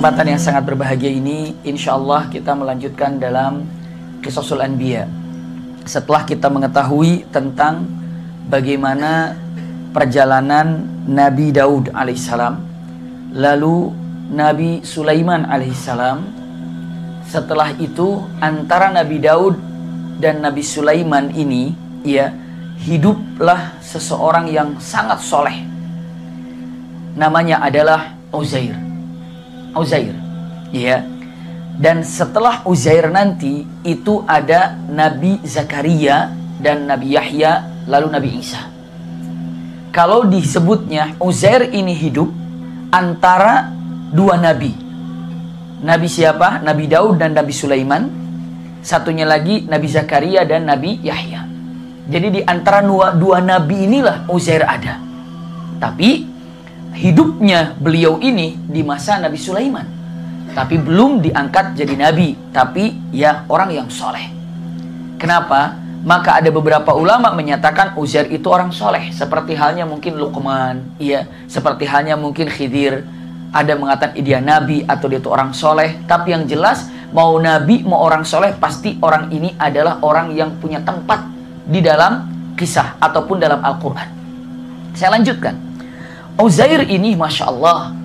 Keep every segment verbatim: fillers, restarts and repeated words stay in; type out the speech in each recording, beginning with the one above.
kesempatan yang sangat berbahagia ini, insya Allah kita melanjutkan dalam Qisasul Anbiya. Setelah kita mengetahui tentang bagaimana perjalanan Nabi Daud alaihissalam, lalu Nabi Sulaiman alaihissalam, setelah itu antara Nabi Daud dan Nabi Sulaiman ini, ya, hiduplah seseorang yang sangat soleh. Namanya adalah Uzair. Uzair, ya. Dan setelah Uzair nanti itu ada Nabi Zakaria dan Nabi Yahya, lalu Nabi Isa. Kalau disebutnya Uzair ini hidup antara dua nabi. Nabi siapa? Nabi Daud dan Nabi Sulaiman. Satunya lagi Nabi Zakaria dan Nabi Yahya. Jadi di antara dua, dua nabi inilah Uzair ada. Tapi hidupnya beliau ini di masa Nabi Sulaiman, tapi belum diangkat jadi nabi, tapi ya orang yang soleh. Kenapa? Maka ada beberapa ulama menyatakan Uzair itu orang soleh, seperti halnya mungkin Luqman, ya, seperti halnya mungkin Khidir. Ada mengatakan dia nabi atau dia itu orang soleh. Tapi yang jelas mau nabi mau orang soleh, pasti orang ini adalah orang yang punya tempat di dalam kisah ataupun dalam Al-Quran. Saya lanjutkan. Uzair ini Masya Allah,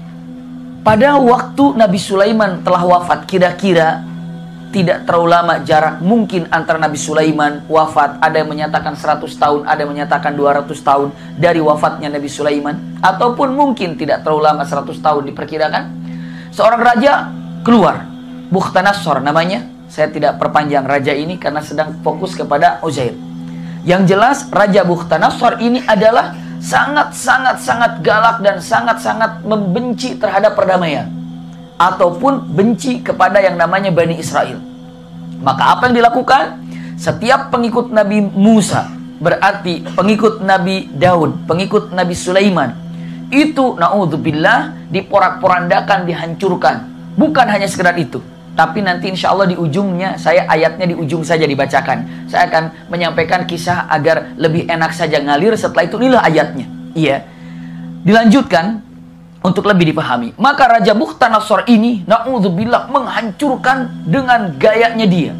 pada waktu Nabi Sulaiman telah wafat, kira-kira tidak terlalu lama jarak mungkin antara Nabi Sulaiman wafat. Ada yang menyatakan seratus tahun, ada yang menyatakan dua ratus tahun dari wafatnya Nabi Sulaiman, ataupun mungkin tidak terlalu lama, seratus tahun diperkirakan. Seorang raja keluar, Bukhtanasor namanya. Saya tidak perpanjang raja ini karena sedang fokus kepada Uzair. Yang jelas Raja Bukhtanasor ini adalah sangat-sangat-sangat galak dan sangat-sangat membenci terhadap perdamaian, ataupun benci kepada yang namanya Bani Israel. Maka apa yang dilakukan? Setiap pengikut Nabi Musa, berarti pengikut Nabi Daud, pengikut Nabi Sulaiman, itu na'udzubillah diporak-porandakan, dihancurkan. Bukan hanya sekedar itu, tapi nanti insya Allah di ujungnya, saya ayatnya di ujung saja dibacakan. Saya akan menyampaikan kisah agar lebih enak saja ngalir. Setelah itu inilah ayatnya. Iya. Dilanjutkan untuk lebih dipahami. Maka Raja Bukhtanasor ini, na'udzubillah, menghancurkan dengan gayanya dia.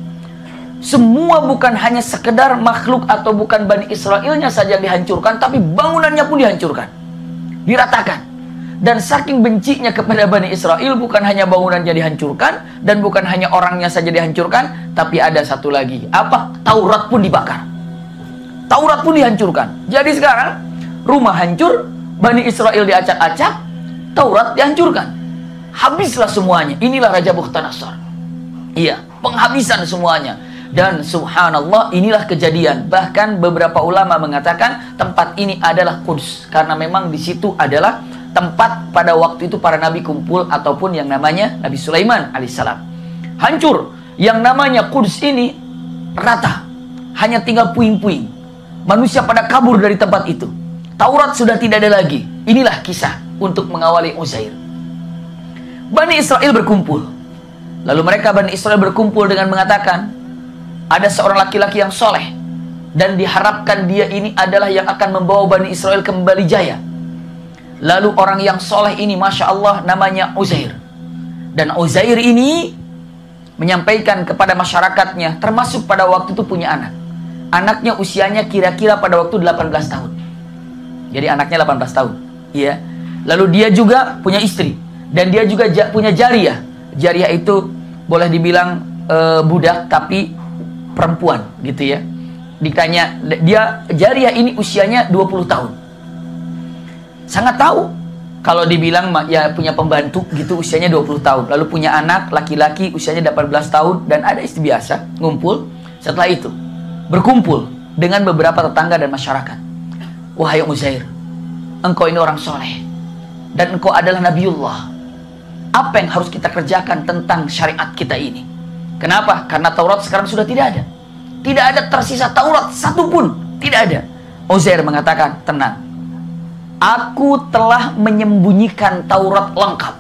Semua bukan hanya sekedar makhluk atau bukan Bani Israelnya saja dihancurkan, tapi bangunannya pun dihancurkan. Diratakan. Dan saking bencinya kepada Bani Israel, bukan hanya bangunannya dihancurkan, dan bukan hanya orangnya saja dihancurkan, tapi ada satu lagi. Apa? Taurat pun dibakar. Taurat pun dihancurkan. Jadi sekarang, rumah hancur, Bani Israel diacak-acak, Taurat dihancurkan. Habislah semuanya. Inilah Raja Bukhtanasor. Iya, penghabisan semuanya. Dan subhanallah, inilah kejadian. Bahkan beberapa ulama mengatakan tempat ini adalah Quds, karena memang di situ adalah tempat pada waktu itu para nabi kumpul, ataupun yang namanya Nabi Sulaiman alaihissalam. Hancur. Yang namanya Quds ini rata. Hanya tinggal puing-puing. Manusia pada kabur dari tempat itu. Taurat sudah tidak ada lagi. Inilah kisah untuk mengawali Uzair. Bani Israel berkumpul. Lalu mereka Bani Israel berkumpul dengan mengatakan, ada seorang laki-laki yang soleh, dan diharapkan dia ini adalah yang akan membawa Bani Israel kembali jaya. Lalu orang yang soleh ini, Masya Allah, namanya Uzair. Dan Uzair ini menyampaikan kepada masyarakatnya, termasuk pada waktu itu punya anak. Anaknya usianya kira-kira pada waktu delapan belas tahun. Jadi anaknya delapan belas tahun. Ya. Lalu dia juga punya istri. Dan dia juga punya jariyah. Jariyah itu boleh dibilang e, budak, tapi perempuan gitu ya. Ditanya, dia jariyah ini usianya dua puluh tahun. Sangat tahu. Kalau dibilang ya punya pembantu gitu usianya dua puluh tahun. Lalu punya anak laki-laki usianya delapan belas tahun. Dan ada istri biasa ngumpul. Setelah itu berkumpul dengan beberapa tetangga dan masyarakat. Wahai Uzair, engkau ini orang soleh, dan engkau adalah Nabiullah. Apa yang harus kita kerjakan tentang syariat kita ini? Kenapa? Karena Taurat sekarang sudah tidak ada. Tidak ada tersisa Taurat satupun. Tidak ada. Uzair mengatakan, tenang. Aku telah menyembunyikan Taurat lengkap.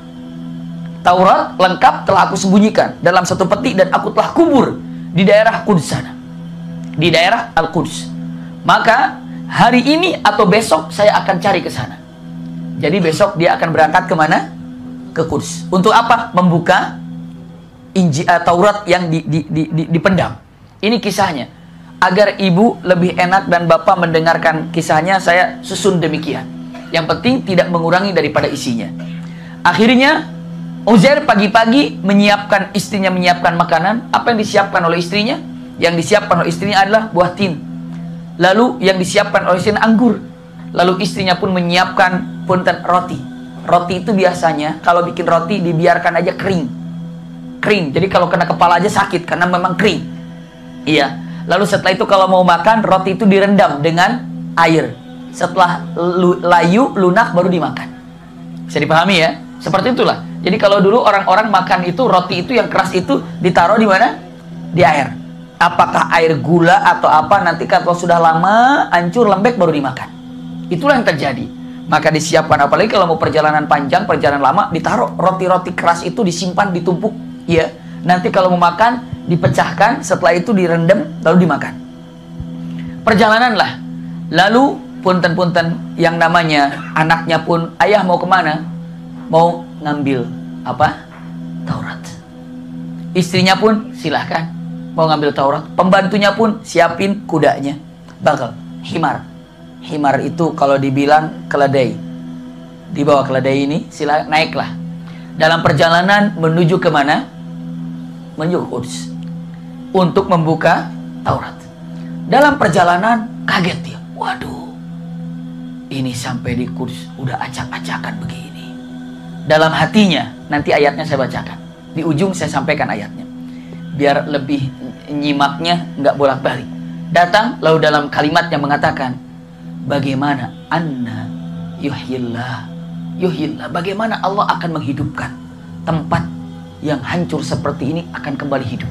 Taurat lengkap telah aku sembunyikan dalam satu peti, dan aku telah kubur di daerah Quds sana. Di daerah Al-Quds. Maka hari ini atau besok saya akan cari ke sana. Jadi besok dia akan berangkat kemana? ke Quds. Untuk apa? Membuka Injil, uh, Taurat yang di, di, di, di, dipendam. Ini kisahnya. Agar ibu lebih enak dan bapak mendengarkan kisahnya, saya susun demikian. Yang penting tidak mengurangi daripada isinya. Akhirnya Uzair pagi-pagi menyiapkan, istrinya menyiapkan makanan. Apa yang disiapkan oleh istrinya? Yang disiapkan oleh istrinya adalah buah tin. Lalu yang disiapkan oleh istrinya anggur. Lalu istrinya pun menyiapkan punten roti. Roti itu biasanya kalau bikin roti dibiarkan aja kering. Kering. Jadi kalau kena kepala aja sakit karena memang kering. Iya. Lalu setelah itu kalau mau makan, roti itu direndam dengan air. Setelah layu, lunak, baru dimakan. Bisa dipahami ya? Seperti itulah. Jadi kalau dulu orang-orang makan itu, roti itu yang keras itu ditaruh di mana? Di air. Apakah air gula atau apa, nanti kalau sudah lama, hancur, lembek, baru dimakan. Itulah yang terjadi. Maka disiapkan, apalagi kalau mau perjalanan panjang, perjalanan lama, ditaruh roti-roti keras itu, disimpan, ditumpuk. Ya. Nanti kalau mau makan, dipecahkan, setelah itu direndam, lalu dimakan. Perjalanan lah. Lalu punten-punten yang namanya anaknya pun, ayah mau kemana? Mau ngambil apa? Taurat. Istrinya pun silahkan mau ngambil Taurat. Pembantunya pun siapin kudanya, bakal himar. Himar itu kalau dibilang keledai. Di bawah keledai ini sila naiklah. Dalam perjalanan menuju kemana? Menuju Quds. Untuk membuka Taurat. Dalam perjalanan kaget dia. Waduh, ini sampai di Quds udah acak-acakan begini. Dalam hatinya, nanti ayatnya saya bacakan. Di ujung saya sampaikan ayatnya. Biar lebih nyimaknya nggak bolak-balik. Datang lalu dalam kalimatnya mengatakan, bagaimana anna yuhyillah. Yuhyillah, bagaimana Allah akan menghidupkan tempat yang hancur seperti ini akan kembali hidup.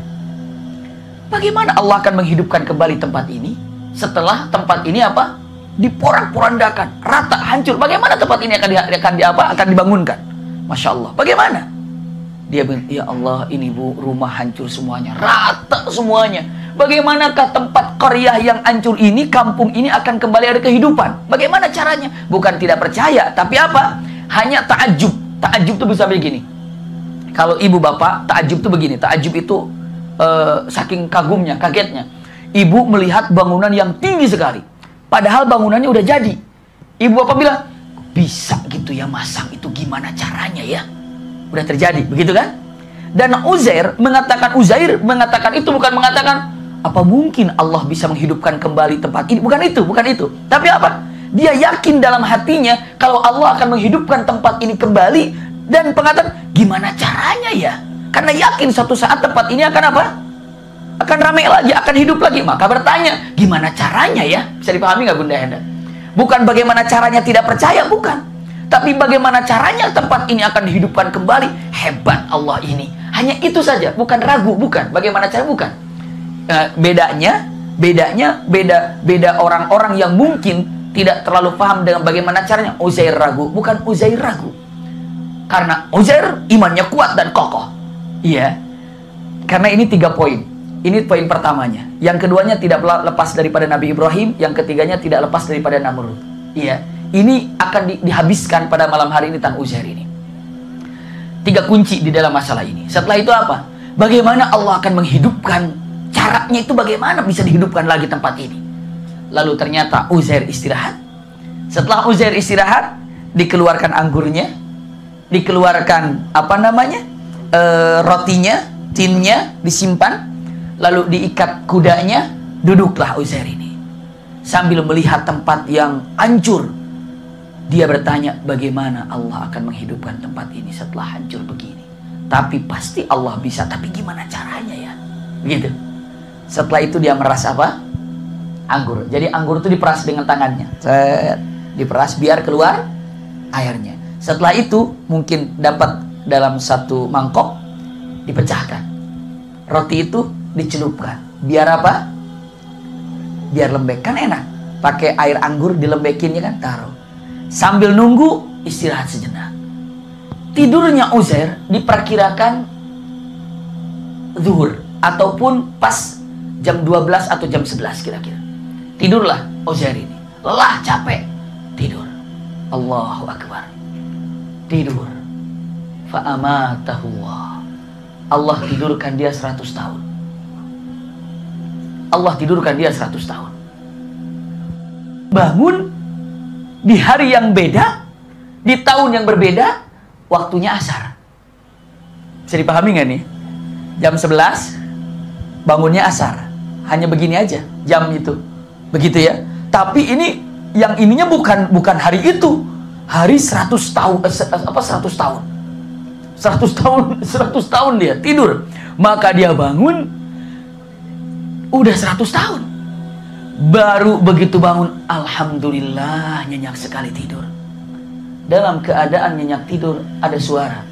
Bagaimana Allah akan menghidupkan kembali tempat ini setelah tempat ini apa? Diporak-porandakan, rata, hancur. Bagaimana tempat ini akan di, akan di apa? Akan dibangunkan. Masya Allah. Bagaimana? Dia bilang, ya Allah, ini bu, rumah hancur semuanya, rata semuanya. Bagaimanakah tempat qaryah yang hancur ini, kampung ini akan kembali ada kehidupan? Bagaimana caranya? Bukan tidak percaya, tapi apa? Hanya ta'ajub. Ta'ajub itu bisa begini. Kalau ibu bapak, ta'ajub itu begini. Ta'ajub itu Uh, saking kagumnya, kagetnya. Ibu melihat bangunan yang tinggi sekali. Padahal bangunannya udah jadi. Ibu apa bilang, bisa gitu ya masang itu, gimana caranya ya? Udah terjadi, begitu kan? Dan Uzair mengatakan, Uzair mengatakan itu bukan mengatakan, apa mungkin Allah bisa menghidupkan kembali tempat ini? Bukan itu, bukan itu. Tapi apa? Dia yakin dalam hatinya kalau Allah akan menghidupkan tempat ini kembali. Dan pengatakan, gimana caranya ya? Karena yakin suatu saat tempat ini akan apa? Akan ramai lagi, akan hidup lagi. Maka bertanya, gimana caranya ya? Bisa dipahami nggak Bunda Henda? Bukan bagaimana caranya tidak percaya, bukan. Tapi bagaimana caranya tempat ini akan dihidupkan kembali. Hebat Allah ini. Hanya itu saja, bukan ragu, bukan. Bagaimana cara, bukan. E, bedanya, bedanya, beda beda orang-orang yang mungkin tidak terlalu paham dengan bagaimana caranya. Uzair ragu, bukan Uzair ragu. Karena Uzair imannya kuat dan kokoh. Iya, karena ini tiga poin. Ini poin pertamanya. Yang keduanya tidak lepas daripada Nabi Ibrahim. Yang ketiganya tidak lepas daripada Namrud. Iya, ini akan di, dihabiskan pada malam hari ini tentang Uzair ini. Tiga kunci di dalam masalah ini. Setelah itu apa? Bagaimana Allah akan menghidupkan? Caranya itu bagaimana bisa dihidupkan lagi tempat ini? Lalu ternyata Uzair istirahat. Setelah Uzair istirahat, dikeluarkan anggurnya, dikeluarkan apa namanya? E, rotinya, tinnya disimpan, lalu diikat kudanya, duduklah Uzair ini sambil melihat tempat yang hancur. Dia bertanya, bagaimana Allah akan menghidupkan tempat ini setelah hancur begini? Tapi pasti Allah bisa, tapi gimana caranya ya? Begitu. Setelah itu dia meras apa? Anggur. Jadi anggur itu diperas dengan tangannya. Set, diperas biar keluar airnya. Setelah itu mungkin dapat dalam satu mangkok, dipecahkan. Roti itu dicelupkan. Biar apa? Biar lembek. Kan enak. Pakai air anggur dilembekinnya kan, taruh. Sambil nunggu, istirahat sejenak. Tidurnya Uzair diperkirakan zuhur ataupun pas jam dua belas atau jam sebelas kira-kira. Tidurlah Uzair ini. Lelah, capek, tidur. Allahu Akbar. Tidur. Fa'amatahu Allah. Allah tidurkan dia seratus tahun. Allah tidurkan dia seratus tahun. Bangun di hari yang beda, di tahun yang berbeda, waktunya asar. Bisa dipahami nggak nih? Jam sebelas, bangunnya asar. Hanya begini aja jam itu. Begitu ya. Tapi ini yang ininya bukan bukan hari itu. Hari seratus tahun eh, apa seratus tahun. seratus tahun, seratus tahun dia tidur. Maka dia bangun udah seratus tahun. Baru begitu bangun, alhamdulillah nyenyak sekali tidur. Dalam keadaan nyenyak tidur ada suara.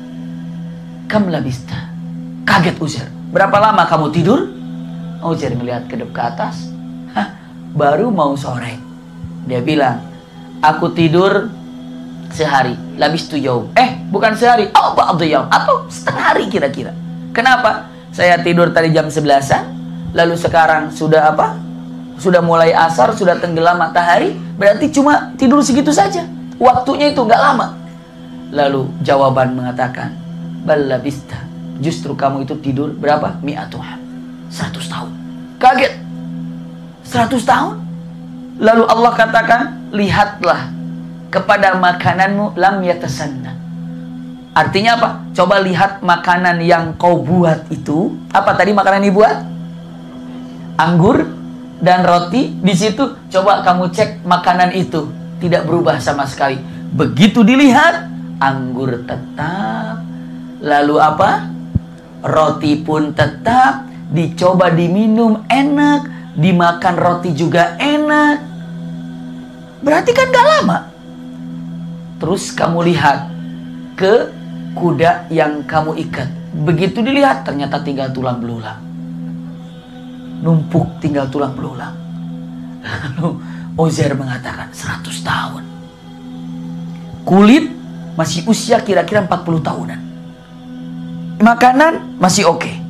Kam labista. Kaget Uzair. Berapa lama kamu tidur? Uzair ngelihat kedep ke atas. Hah, baru mau sore. Dia bilang, aku tidur sehari. Labistu yaum. Eh, bukan sehari. Oh, ba'du yaum. Atau setengah hari kira-kira. Kenapa? Saya tidur tadi jam sebelasan. Lalu sekarang sudah apa? Sudah mulai asar, sudah tenggelam matahari. Berarti cuma tidur segitu saja. Waktunya itu nggak lama. Lalu jawaban mengatakan, bal labista. Justru kamu itu tidur berapa? Mi'atuha. seratus tahun. Kaget. seratus tahun? Lalu Allah katakan, lihatlah kepada makananmu lam yatasanna. Artinya apa? Coba lihat makanan yang kau buat itu. Apa tadi makanan yang dibuat? Anggur dan roti. Di situ coba kamu cek makanan itu tidak berubah sama sekali. Begitu dilihat, anggur tetap. Lalu apa? Roti pun tetap. Dicoba diminum enak, dimakan roti juga enak. Berarti kan gak lama. Terus kamu lihat ke kuda yang kamu ikat. Begitu dilihat, ternyata tinggal tulang belulang. Numpuk tinggal tulang belulang. Lalu Uzair mengatakan seratus tahun. Kulit masih usia kira-kira empat puluh tahunan. Makanan masih oke. Okay.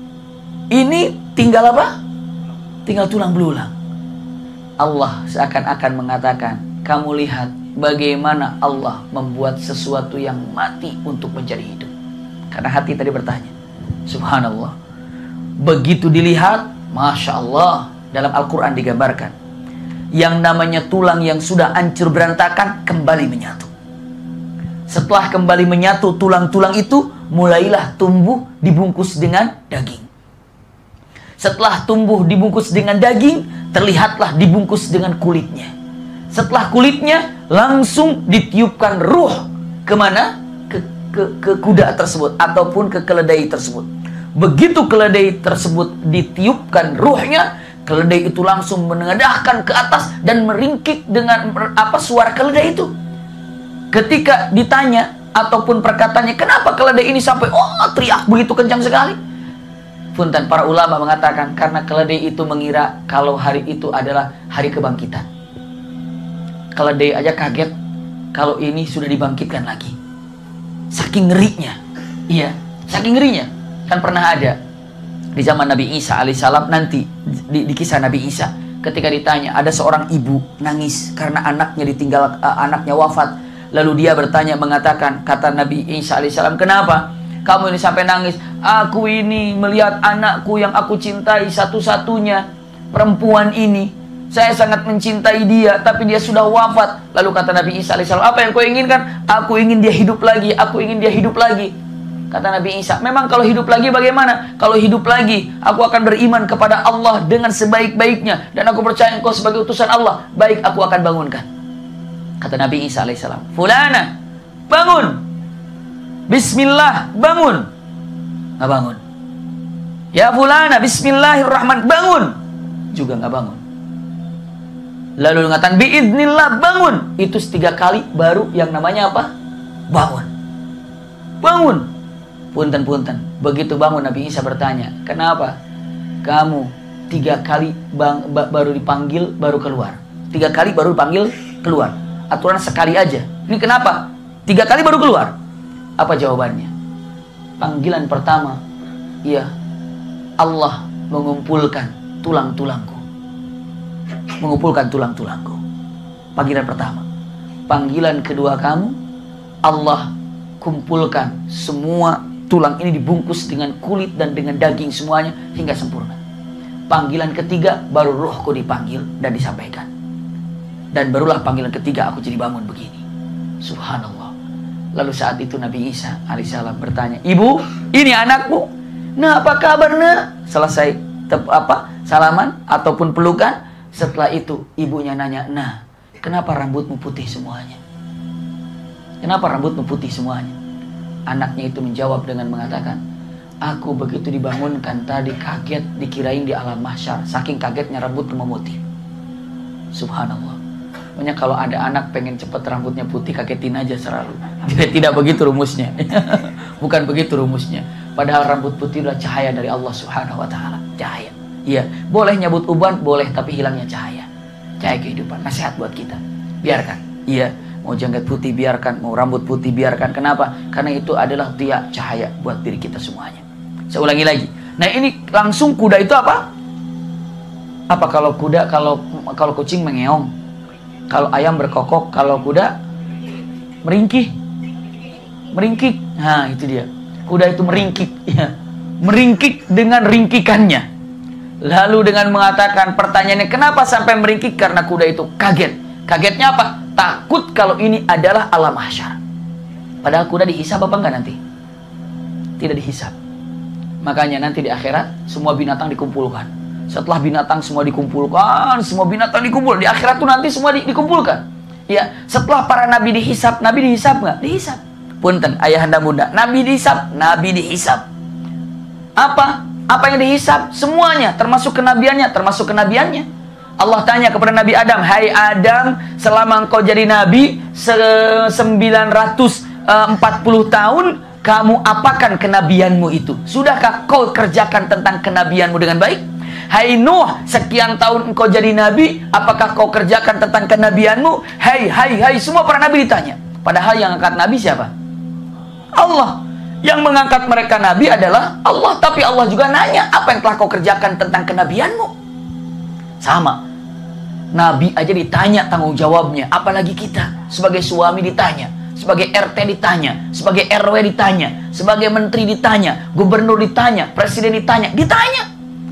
Ini tinggal apa? Tinggal tulang belulang. Allah seakan-akan mengatakan, kamu lihat bagaimana Allah membuat sesuatu yang mati untuk menjadi hidup. Karena hati tadi bertanya. Subhanallah. Begitu dilihat, Masya Allah, dalam Al-Quran digambarkan, yang namanya tulang yang sudah hancur berantakan kembali menyatu. Setelah kembali menyatu tulang-tulang itu, mulailah tumbuh dibungkus dengan daging. Setelah tumbuh dibungkus dengan daging, terlihatlah dibungkus dengan kulitnya. Setelah kulitnya, langsung ditiupkan ruh. Kemana? Ke, ke, ke kuda tersebut, ataupun ke keledai tersebut. Begitu keledai tersebut ditiupkan ruhnya, keledai itu langsung menengadahkan ke atas dan meringkik dengan apa suara keledai itu. Ketika ditanya ataupun perkataannya, kenapa keledai ini sampai oh teriak begitu kencang sekali? Punten, para ulama mengatakan karena keledai itu mengira kalau hari itu adalah hari kebangkitan. Keledai aja kaget kalau ini sudah dibangkitkan lagi. Saking ngerinya. Iya, saking ngerinya. Kan pernah ada di zaman Nabi Isa alaihissalam, nanti di, di kisah Nabi Isa, ketika ditanya ada seorang ibu nangis karena anaknya ditinggal, uh, anaknya wafat. Lalu dia bertanya mengatakan, kata Nabi Isa alaihissalam, kenapa kamu ini sampai nangis? Aku ini melihat anakku yang aku cintai satu-satunya, perempuan ini. Saya sangat mencintai dia, tapi dia sudah wafat. Lalu kata Nabi Isa alaihissalam, apa yang kau inginkan? Aku ingin dia hidup lagi, aku ingin dia hidup lagi. Kata Nabi Isa, memang kalau hidup lagi bagaimana? Kalau hidup lagi, aku akan beriman kepada Allah dengan sebaik-baiknya. Dan aku percaya engkau sebagai utusan Allah. Baik, aku akan bangunkan. Kata Nabi Isa alaihissalam, Fulana, bangun. Bismillah, bangun. Nggak bangun. Ya Fulana, Bismillahirrahman, bangun. Juga nggak bangun. Lalu mengatakan, biidnillah, bangun. Itu setiga kali baru yang namanya apa? Bangun. Bangun. Punten-punten. Begitu bangun, Nabi Isa bertanya, kenapa kamu tiga kali bang, baru dipanggil, baru keluar? Tiga kali baru dipanggil, keluar. Aturan sekali aja. Ini kenapa? Tiga kali baru keluar. Apa jawabannya? Panggilan pertama, iya, Allah mengumpulkan tulang-tulangku. Mengumpulkan tulang-tulangku. Panggilan pertama. Panggilan kedua kamu, Allah kumpulkan semua tulang ini, dibungkus dengan kulit dan dengan daging semuanya hingga sempurna. Panggilan ketiga baru rohku dipanggil dan disampaikan. Dan barulah panggilan ketiga aku jadi bangun begini. Subhanallah. Lalu saat itu Nabi Isa alaihissalam bertanya, "Ibu, ini anakmu. Nah, apa kabar, nak?" Selesai tep, apa salaman ataupun pelukan. Setelah itu ibunya nanya, "Nah, kenapa rambutmu putih semuanya? Kenapa rambutmu putih semuanya?" Anaknya itu menjawab dengan mengatakan, "Aku begitu dibangunkan tadi kaget, dikirain di alam mahsyar. Saking kagetnya rambutku memutih." Subhanallah. Makanya kalau ada anak pengen cepet rambutnya putih, kagetin aja selalu. Tidak, tidak begitu rumusnya. Bukan begitu rumusnya. Padahal rambut putih adalah cahaya dari Allah Subhanahu wa taala. Cahaya. Iya, boleh nyabut uban, boleh, tapi hilangnya cahaya. Cahaya kehidupan. Nasihat buat kita. Biarkan. Iya. Mau janggut putih biarkan, mau rambut putih biarkan. Kenapa? Karena itu adalah dia cahaya buat diri kita semuanya. Saya ulangi lagi. Nah, ini langsung kuda itu apa? Apa kalau kuda, kalau kalau kucing mengeong, kalau ayam berkokok, kalau kuda meringkih, meringkik. Nah, itu dia. Kuda itu meringkik, ya. Meringkik dengan ringkikannya. Lalu dengan mengatakan, pertanyaannya, kenapa sampai meringkik? Karena kuda itu kaget. Kagetnya apa? Takut kalau ini adalah alam mahsyar. Padahal kuda dihisab apa enggak nanti? Tidak dihisab. Makanya nanti di akhirat semua binatang dikumpulkan. Setelah binatang semua dikumpulkan, semua binatang dikumpul. Di akhirat tuh nanti semua di, dikumpulkan. Ya, setelah para nabi dihisab, nabi dihisab nggak? Dihisab. Punten, ayahanda bunda, nabi dihisab, nabi dihisab. Apa? Apa yang dihisab? Semuanya, termasuk kenabiannya, termasuk kenabiannya. Allah tanya kepada Nabi Adam, "Hai Adam, selama engkau jadi nabi sembilan ratus empat puluh tahun, kamu apakan kenabianmu itu? Sudahkah kau kerjakan tentang kenabianmu dengan baik? Hai Nuh, sekian tahun engkau jadi nabi, apakah kau kerjakan tentang kenabianmu?" Hai, hai, hai, semua para nabi ditanya. Padahal yang angkat nabi siapa? Allah. Yang mengangkat mereka nabi adalah Allah. Tapi Allah juga nanya, apa yang telah kau kerjakan tentang kenabianmu? Sama. Nabi aja ditanya tanggung jawabnya, apalagi kita sebagai suami ditanya, sebagai R T ditanya, sebagai R W ditanya, sebagai menteri ditanya, gubernur ditanya, presiden ditanya, ditanya.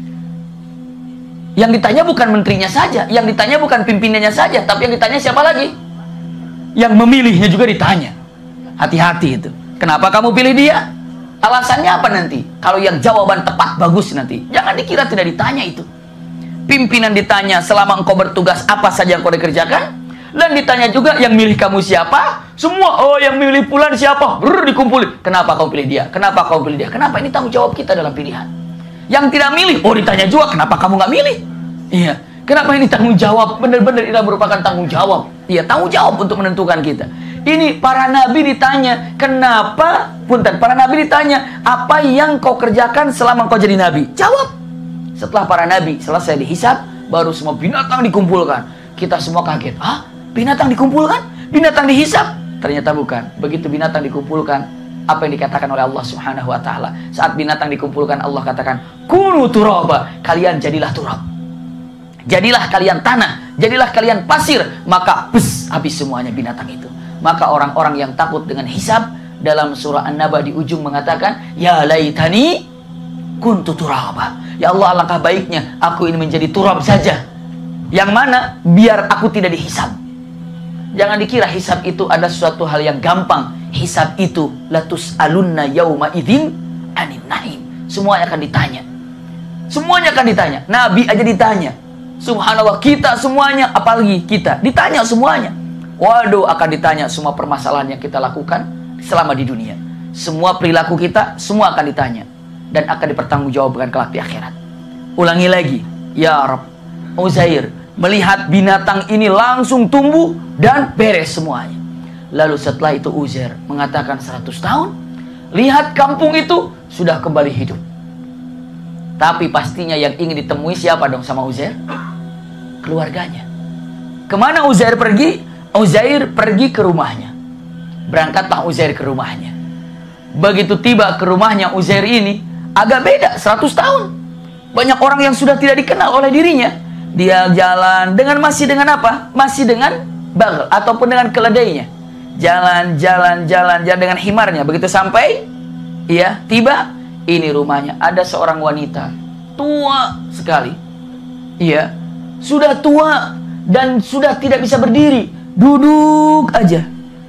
Yang ditanya bukan menterinya saja, yang ditanya bukan pimpinannya saja, tapi yang ditanya siapa lagi? Yang memilihnya juga ditanya. Hati-hati itu. Kenapa kamu pilih dia? Alasannya apa nanti? Kalau yang jawaban tepat bagus nanti. Jangan dikira tidak ditanya itu. Pimpinan ditanya, selama engkau bertugas apa saja yang kau dikerjakan? Dan ditanya juga, yang milih kamu siapa? Semua, oh yang milih Fulan siapa? Brr, dikumpulin. Kenapa kau pilih dia? Kenapa kau pilih dia? Kenapa? Ini tanggung jawab kita dalam pilihan. Yang tidak milih, oh ditanya juga, kenapa kamu nggak milih? Iya. Kenapa ini tanggung jawab? Benar-benar ini merupakan tanggung jawab. Iya, tanggung jawab untuk menentukan kita. Ini para nabi ditanya, kenapa? Punten, para nabi ditanya, apa yang kau kerjakan selama kau jadi nabi? Jawab. Setelah para nabi selesai dihisab, baru semua binatang dikumpulkan. Kita semua kaget. Hah? Binatang dikumpulkan? Binatang dihisab? Ternyata bukan. Begitu binatang dikumpulkan, apa yang dikatakan oleh Allah Subhanahu wa taala? Saat binatang dikumpulkan, Allah katakan, "Kunu turaba." Kalian jadilah turab. Jadilah kalian tanah, jadilah kalian pasir, maka bes, habis semuanya binatang itu. Maka orang-orang yang takut dengan hisab dalam surah An-Naba di ujung mengatakan, "Ya laitani kuntu turaba." Ya Allah, alangkah baiknya aku ini menjadi turab saja. Yang mana biar aku tidak dihisab. Jangan dikira hisab itu ada suatu hal yang gampang. Hisab itu latus alunna yauma idzin anin naim. Semuanya akan ditanya. Semuanya akan ditanya. Nabi aja ditanya. Subhanallah, kita semuanya, apalagi kita, ditanya semuanya. Waduh, akan ditanya semua permasalahan yang kita lakukan selama di dunia. Semua perilaku kita, semua akan ditanya. Dan akan dipertanggungjawabkan kelak di akhirat. Ulangi lagi. Ya Rabb, Uzair melihat binatang ini langsung tumbuh dan beres semuanya. Lalu setelah itu Uzair mengatakan seratus tahun, lihat kampung itu sudah kembali hidup. Tapi pastinya yang ingin ditemui siapa dong sama Uzair? Keluarganya. Kemana Uzair pergi? Uzair pergi ke rumahnya. Berangkatlah Uzair ke rumahnya. Begitu tiba ke rumahnya Uzair ini, agak beda, seratus tahun. Banyak orang yang sudah tidak dikenal oleh dirinya. Dia jalan dengan masih dengan apa? Masih dengan bagel ataupun dengan keledainya. Jalan, jalan, jalan, jalan dengan himarnya. Begitu sampai, iya, tiba, ini rumahnya. Ada seorang wanita, tua sekali. Iya, sudah tua dan sudah tidak bisa berdiri. Duduk aja.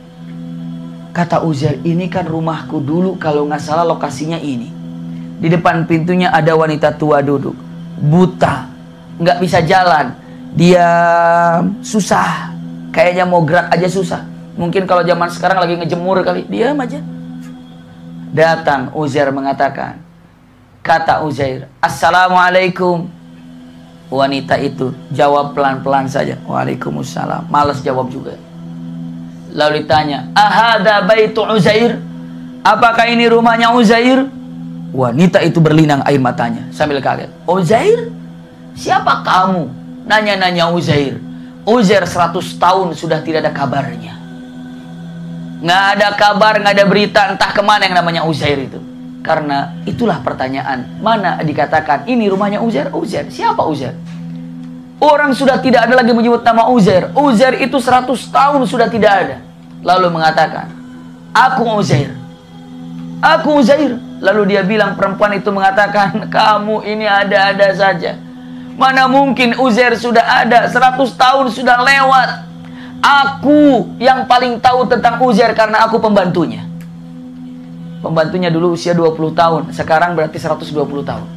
Kata Uzair, ini kan rumahku dulu, kalau nggak salah lokasinya ini. Di depan pintunya ada wanita tua duduk. Buta, nggak bisa jalan. Dia susah. Kayaknya mau gerak aja susah. Mungkin kalau zaman sekarang lagi ngejemur kali. Diam aja. Datang Uzair mengatakan. Kata Uzair, Assalamualaikum. Wanita itu jawab pelan-pelan saja. Waalaikumsalam. Malas jawab juga. Lalu ditanya, ahada baitu Uzair? Apakah ini rumahnya Uzair? Wanita itu berlinang air matanya sambil kaget. Uzair? Siapa kamu? Nanya-nanya Uzair. Uzair seratus tahun sudah tidak ada kabarnya. Nggak ada kabar, nggak ada berita, entah kemana yang namanya Uzair itu. Karena itulah pertanyaan. Mana dikatakan ini rumahnya Uzair? Uzair, siapa Uzair? Orang sudah tidak ada lagi menyebut nama Uzair. Uzair itu seratus tahun sudah tidak ada. Lalu mengatakan, aku Uzair. Aku Uzair. Lalu dia bilang, perempuan itu mengatakan, kamu ini ada-ada saja. Mana mungkin Uzair sudah ada, seratus tahun sudah lewat. Aku yang paling tahu tentang Uzair karena aku pembantunya. Pembantunya dulu usia dua puluh tahun, sekarang berarti seratus dua puluh tahun.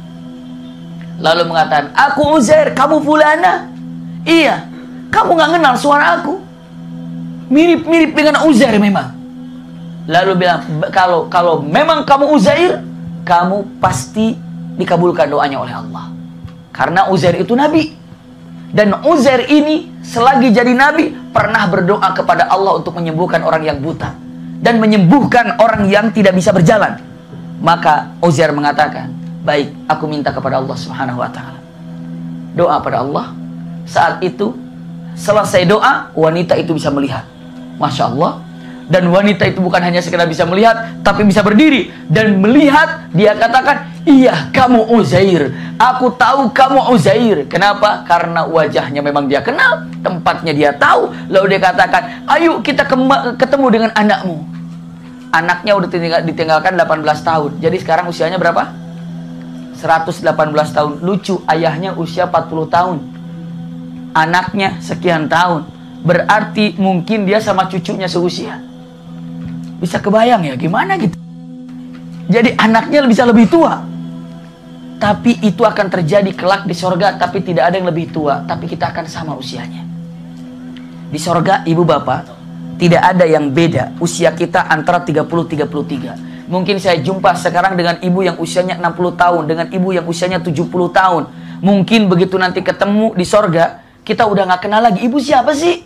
Lalu mengatakan, aku Uzair, kamu fulana. Iya, kamu nggak kenal suara aku. Mirip-mirip dengan Uzair memang. Lalu bilang, kalau kalau memang kamu Uzair, kamu pasti dikabulkan doanya oleh Allah. Karena Uzair itu nabi. Dan Uzair ini selagi jadi nabi pernah berdoa kepada Allah untuk menyembuhkan orang yang buta dan menyembuhkan orang yang tidak bisa berjalan. Maka Uzair mengatakan, baik, aku minta kepada Allah Subhanahu wa taala. Doa pada Allah. Saat itu selesai doa, wanita itu bisa melihat. Masya Allah. Dan wanita itu bukan hanya sekedar bisa melihat, tapi bisa berdiri dan melihat. Dia katakan, iya, kamu Uzair. Aku tahu kamu Uzair. Kenapa? Karena wajahnya memang dia kenal, tempatnya dia tahu. Lalu dia katakan, ayo kita ketemu dengan anakmu. Anaknya udah ditinggal, ditinggalkan delapan belas tahun. Jadi sekarang usianya berapa? seratus delapan belas tahun. Lucu, ayahnya usia empat puluh tahun. Anaknya sekian tahun. Berarti mungkin dia sama cucunya seusia. Bisa kebayang ya gimana gitu. Jadi anaknya bisa lebih tua. Tapi itu akan terjadi kelak di sorga. Tapi tidak ada yang lebih tua. Tapi kita akan sama usianya. Di sorga ibu bapak, tidak ada yang beda. Usia kita antara tiga puluh tiga puluh tiga. Mungkin saya jumpa sekarang dengan ibu yang usianya enam puluh tahun. Dengan ibu yang usianya tujuh puluh tahun. Mungkin begitu nanti ketemu di sorga, kita udah gak kenal lagi. Ibu siapa sih?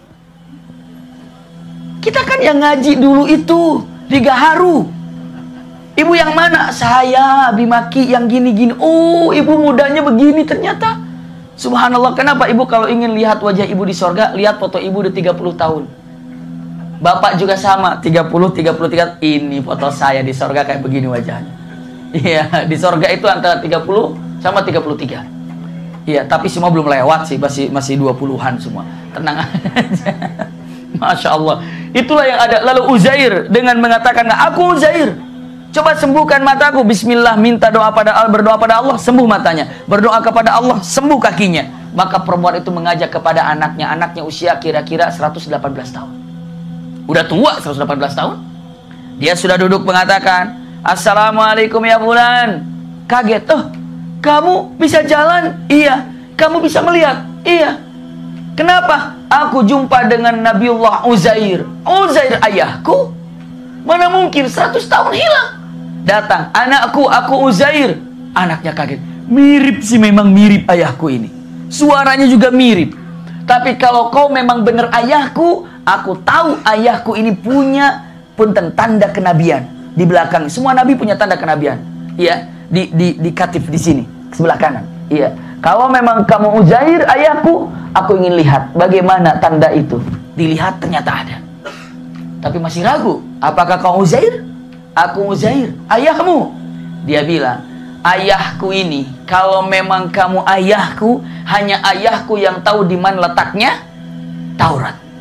Kita kan yang ngaji dulu itu di Gaharu. Ibu yang mana? Saya, Bimaki yang gini-gini. Oh, ibu mudanya begini ternyata. Subhanallah. Kenapa ibu kalau ingin lihat wajah ibu di sorga, lihat foto ibu di tiga puluh tahun. Bapak juga sama, tiga puluh, tiga puluh tiga. Ini foto saya di sorga kayak begini wajahnya. Iya, di sorga itu antara tiga puluh sama tiga puluh tiga. Iya, tapi semua belum lewat sih, masih masih dua puluhan semua. Tenang aja. Masya Allah. Itulah yang ada. Lalu Uzair dengan mengatakan, aku Uzair, coba sembuhkan mataku. Bismillah, minta doa pada Allah, berdoa pada Allah, sembuh matanya. Berdoa kepada Allah, sembuh kakinya. Maka perempuan itu mengajak kepada anaknya. Anaknya usia kira-kira seratus delapan belas tahun. Udah tua seratus delapan belas tahun. Dia sudah duduk mengatakan, Assalamualaikum ya bulan. Kaget, oh kamu bisa jalan? Iya. Kamu bisa melihat? Iya. Kenapa? Aku jumpa dengan Nabiullah Uzair. Uzair ayahku? Mana mungkin, seratus tahun hilang. Datang, anakku, aku Uzair. Anaknya kaget. Mirip sih, memang mirip ayahku ini. Suaranya juga mirip. Tapi kalau kau memang benar ayahku, aku tahu ayahku ini punya punten tanda kenabian di belakang. Semua nabi punya tanda kenabian. Iya, di di di katif di sini, sebelah kanan. Iya. Kalau memang kamu Uzair ayahku, aku ingin lihat bagaimana tanda itu. Dilihat ternyata ada. Tapi masih ragu. Apakah kau Uzair? Aku Uzair, ayahmu. Dia bilang, ayahku ini, kalau memang kamu ayahku, hanya ayahku yang tahu di mana letaknya Taurat.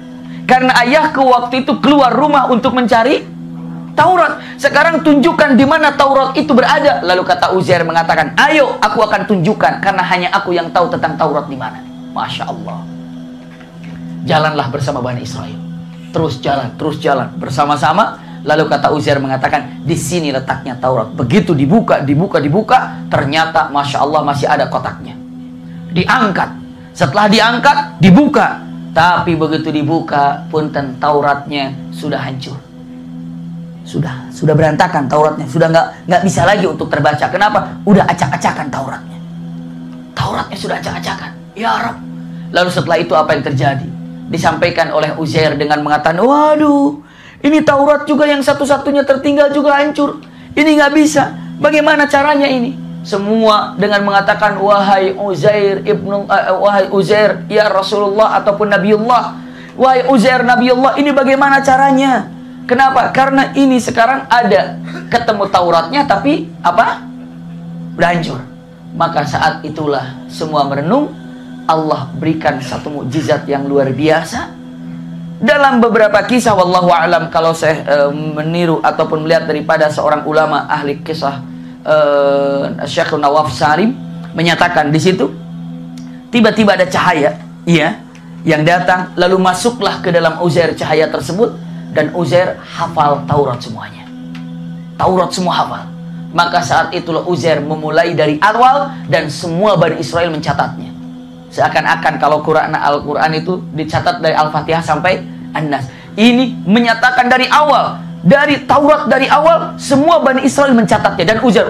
Karena ayahku waktu itu keluar rumah untuk mencari Taurat. Sekarang tunjukkan di mana Taurat itu berada. Lalu kata Uzair mengatakan, ayo aku akan tunjukkan, karena hanya aku yang tahu tentang Taurat di mana. Masya Allah. Jalanlah bersama Bani Israel. Terus jalan, terus jalan bersama-sama. Lalu kata Uzair mengatakan, di sini letaknya Taurat. Begitu dibuka, dibuka, dibuka, ternyata Masya Allah masih ada kotaknya. Diangkat. Setelah diangkat, dibuka. Tapi begitu dibuka, punten Tauratnya sudah hancur. Sudah, sudah berantakan Tauratnya, sudah nggak nggak bisa lagi untuk terbaca. Kenapa? Udah acak-acakan Tauratnya. Tauratnya sudah acak-acakan. Ya Rab. Lalu setelah itu apa yang terjadi? Disampaikan oleh Uzair dengan mengatakan, waduh, ini Taurat juga yang satu-satunya tertinggal juga hancur. Ini nggak bisa. Bagaimana caranya ini? Semua dengan mengatakan, wahai Uzair ibnu, uh, wahai Uzair ya Rasulullah ataupun Nabiullah, wahai Uzair Nabiullah, ini bagaimana caranya? Kenapa? Karena ini sekarang ada ketemu Tauratnya tapi apa? Berhancur. Maka saat itulah semua merenung. Allah berikan satu mukjizat yang luar biasa. Dalam beberapa kisah, wallahu a'lam, kalau saya e, meniru ataupun melihat daripada seorang ulama ahli kisah, e, Syekh Nawaf Salim menyatakan di situ tiba-tiba ada cahaya, iya, yang datang, lalu masuklah ke dalam Uzair cahaya tersebut. Dan Uzair hafal Taurat semuanya. Taurat semua hafal. Maka saat itulah Uzair memulai dari awal dan semua Bani Israel mencatatnya. Seakan-akan kalau Quran Al-Quran itu dicatat dari Al-Fatihah sampai An-Nas. Ini menyatakan dari awal. Dari Taurat dari awal, semua Bani Israel mencatatnya. Dan Uzair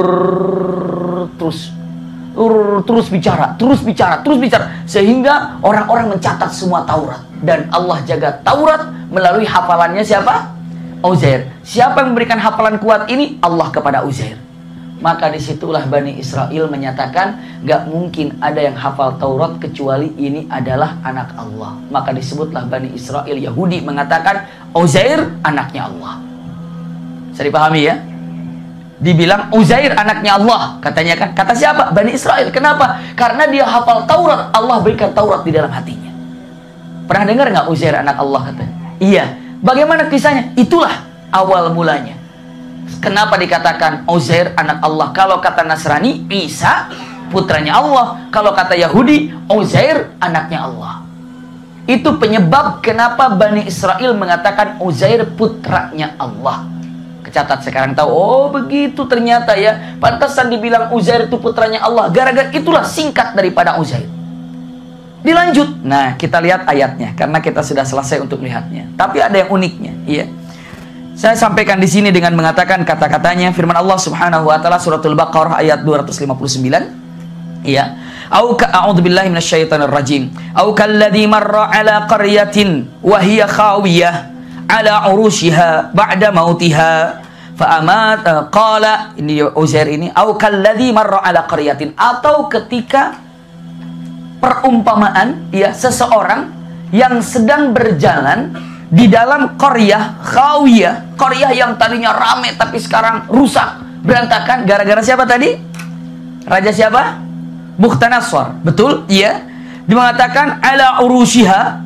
urrr, terus urrr, terus bicara, terus bicara, terus bicara. Sehingga orang-orang mencatat semua Taurat. Dan Allah jaga Taurat melalui hafalannya siapa? Uzair. Siapa yang memberikan hafalan kuat ini? Allah kepada Uzair. Maka disitulah Bani Israel menyatakan, gak mungkin ada yang hafal Taurat kecuali ini adalah anak Allah. Maka disebutlah Bani Israel Yahudi mengatakan Uzair anaknya Allah. Bisa dipahami ya? Dibilang Uzair anaknya Allah. Katanya kan, kata siapa? Bani Israel. Kenapa? Karena dia hafal Taurat. Allah berikan Taurat di dalam hatinya. Pernah dengar nggak Uzair anak Allah katanya? Iya. Bagaimana kisahnya? Itulah awal mulanya. Kenapa dikatakan Uzair anak Allah? Kalau kata Nasrani, Isa putranya Allah. Kalau kata Yahudi, Uzair anaknya Allah. Itu penyebab kenapa Bani Israel mengatakan Uzair putranya Allah. Kecatat sekarang tahu, oh begitu ternyata ya. Pantasan dibilang Uzair itu putranya Allah. Gara-gara itulah singkat daripada Uzair. Dilanjut. Nah, kita lihat ayatnya karena kita sudah selesai untuk melihatnya. Tapi ada yang uniknya, iya. Saya sampaikan di sini dengan mengatakan kata-katanya firman Allah Subhanahu wa taala suratul Baqarah ayat dua ratus lima puluh sembilan. Iya. Au ka a'udzubillahi minasyaitonir rajim. Au kalladzi marra 'ala qaryatin wa hiya khawiyah 'ala 'urushiha ba'da mautiha fa amat qala ini Uzair ini au kalladzi marra 'ala qaryatin, atau ketika perumpamaan ya seseorang yang sedang berjalan di dalam qaryah khawiyah, qaryah yang tadinya rame tapi sekarang rusak, berantakan gara-gara siapa tadi? Raja siapa? Bukhtanasar. Betul? Iya. Dimengatakan ala urushiha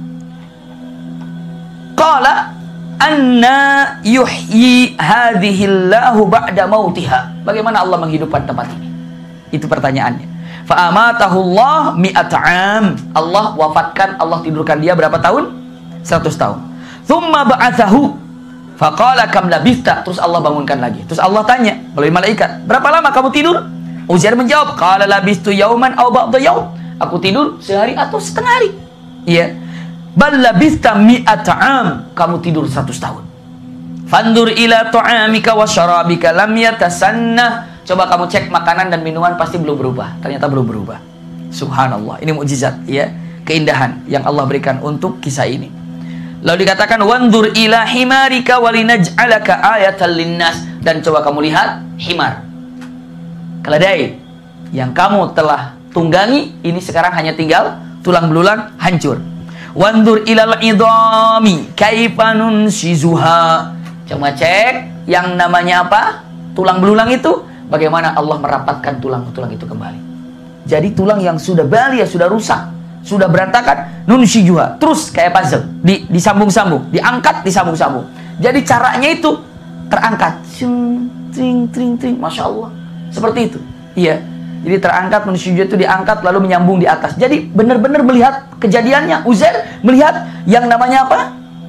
qala anna yuhyi hadhihi Allahu ba'da mautiha. Bagaimana Allah menghidupkan tempat ini? Itu pertanyaannya. Fa'amatahullah mi'at'am. Allah wafatkan, Allah tidurkan dia berapa tahun? seratus tahun. Thumma ba'athahu faqala kam labithta. Terus Allah bangunkan lagi. Terus Allah tanya melalui malaikat, berapa lama kamu tidur? Uzair menjawab, qala labithtu yauman aw ba'da yaum. Aku tidur sehari atau setengah hari. Iya. Bal labithta mi'at'am. Kamu tidur seratus tahun. Fandur ila ta'amika wa syarabika lam yatasanna. Coba kamu cek makanan dan minuman pasti belum berubah. Ternyata belum berubah. Subhanallah. Ini mukjizat ya, keindahan yang Allah berikan untuk kisah ini. Lalu dikatakan wandur ila himarika walinaj'alaka ayatan linnas, dan coba kamu lihat himar, keledai yang kamu telah tunggangi ini sekarang hanya tinggal tulang belulang hancur. Wandur ilal idami kaifa nunshizuha. Coba cek yang namanya apa? Tulang belulang itu. Bagaimana Allah merapatkan tulang-tulang itu kembali. Jadi tulang yang sudah balia, sudah rusak, sudah berantakan, nunsyijuha. Terus kayak puzzle, di, disambung-sambung, diangkat, disambung-sambung. Jadi caranya itu terangkat. Tring, tring, tring, Masya Allah. Seperti itu. Iya. Jadi terangkat, nunsyijuha itu diangkat, lalu menyambung di atas. Jadi benar-benar melihat kejadiannya. Uzair melihat yang namanya apa?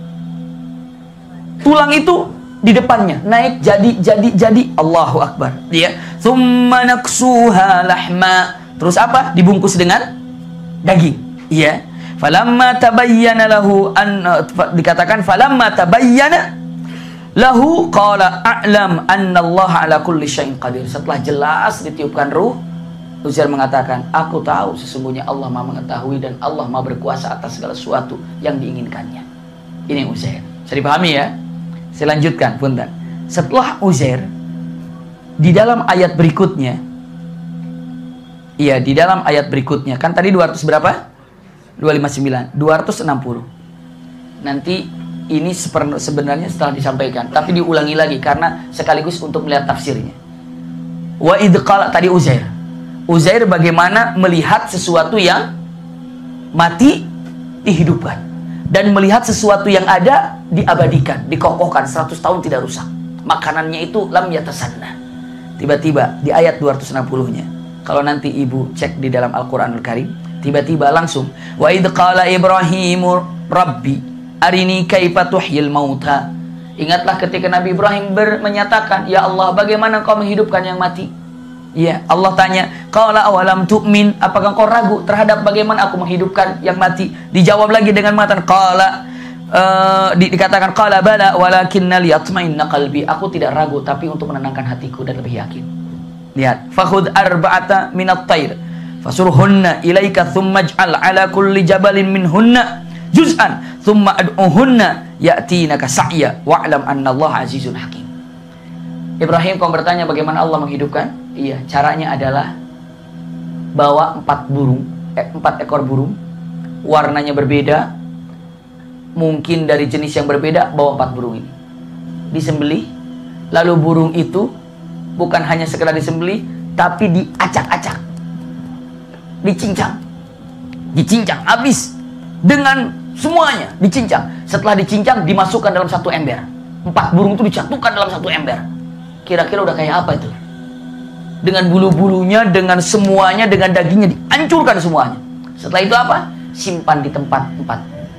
Tulang itu di depannya naik jadi jadi jadi Allahu Akbar. Dia tsumma naksuha lahma. Terus apa? Dibungkus dengan daging. Iya. Falamma tabayyana lahu an, dikatakan falamma tabayyana lahu qala a'lam anna Allah ala kulli syai'in qadir. Setelah jelas ditiupkan ruh, Uzair mengatakan, aku tahu sesungguhnya Allah Maha mengetahui dan Allah Maha berkuasa atas segala sesuatu yang diinginkannya. Ini Uzair. Bisa dipahami ya? Saya lanjutkan, punten. Setelah Uzair, di dalam ayat berikutnya, iya, di dalam ayat berikutnya, kan tadi dua ratus berapa? dua ratus lima puluh sembilan, dua ratus enam puluh. Nanti ini sebenarnya setelah disampaikan, tapi diulangi lagi karena sekaligus untuk melihat tafsirnya. Wa idh qala, tadi Uzair. Uzair bagaimana melihat sesuatu yang mati dihidupkan. Dan melihat sesuatu yang ada diabadikan, dikokohkan seratus tahun tidak rusak. Makanannya itu lam yatasanna. Tiba-tiba di ayat dua ratus enam puluh-nya, kalau nanti ibu cek di dalam Al-Quranul Karim, tiba-tiba langsung wa idh qala Ibrahimu Rabbi arini kaifa tuhyil mauta. Ingatlah ketika Nabi Ibrahim menyatakan, ya Allah, bagaimana kau menghidupkan yang mati? Ya, Allah tanya, qala awalam tu'min, apakah kau ragu terhadap bagaimana aku menghidupkan yang mati? Dijawab lagi dengan mengatakan qala, uh, di, dikatakan qala bala walakinna liyatma'inna qalbi. Aku tidak ragu tapi untuk menenangkan hatiku dan lebih yakin. Lihat, fakhudh arba'ata minat tayr fasurhunna ilaika thumma ij'al ala kulli jabalin minhunna juz'an thumma ad'uhunna ya'tinaka sa'ya wa'lam anna Allah azizun hakim. Ibrahim, kau bertanya bagaimana Allah menghidupkan? Iya, caranya adalah bawa empat burung, eh, empat ekor burung, warnanya berbeda, mungkin dari jenis yang berbeda, bawa empat burung ini, disembelih, lalu burung itu bukan hanya sekedar disembelih, tapi diacak-acak, dicincang, dicincang, habis dengan semuanya, dicincang. Setelah dicincang, dimasukkan dalam satu ember. Empat burung itu dicantumkan dalam satu ember. Kira-kira udah kayak apa itu? Dengan bulu-bulunya, dengan semuanya, dengan dagingnya dihancurkan semuanya. Setelah itu apa? Simpan di tempat empat.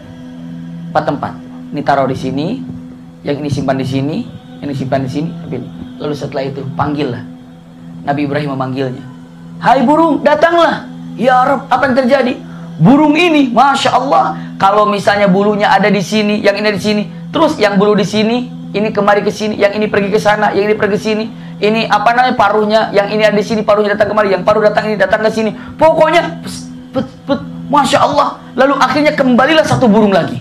Empat tempat. Ini taruh di sini, yang ini simpan di sini, yang ini simpan di sini. Lalu setelah itu panggillah. Nabi Ibrahim memanggilnya. Hai burung, datanglah. Ya Rabb, apa yang terjadi? Burung ini, Masya Allah, kalau misalnya bulunya ada di sini, yang ini di sini, terus yang bulu di sini, ini kemari ke sini, yang ini pergi ke sana, yang ini pergi ke sini. Ini apa namanya paruhnya, yang ini ada di sini, paruhnya datang kemari, yang paruh datang ini, datang ke sini. Pokoknya, pes, pet, pet, Masya Allah. Lalu akhirnya kembalilah satu burung lagi.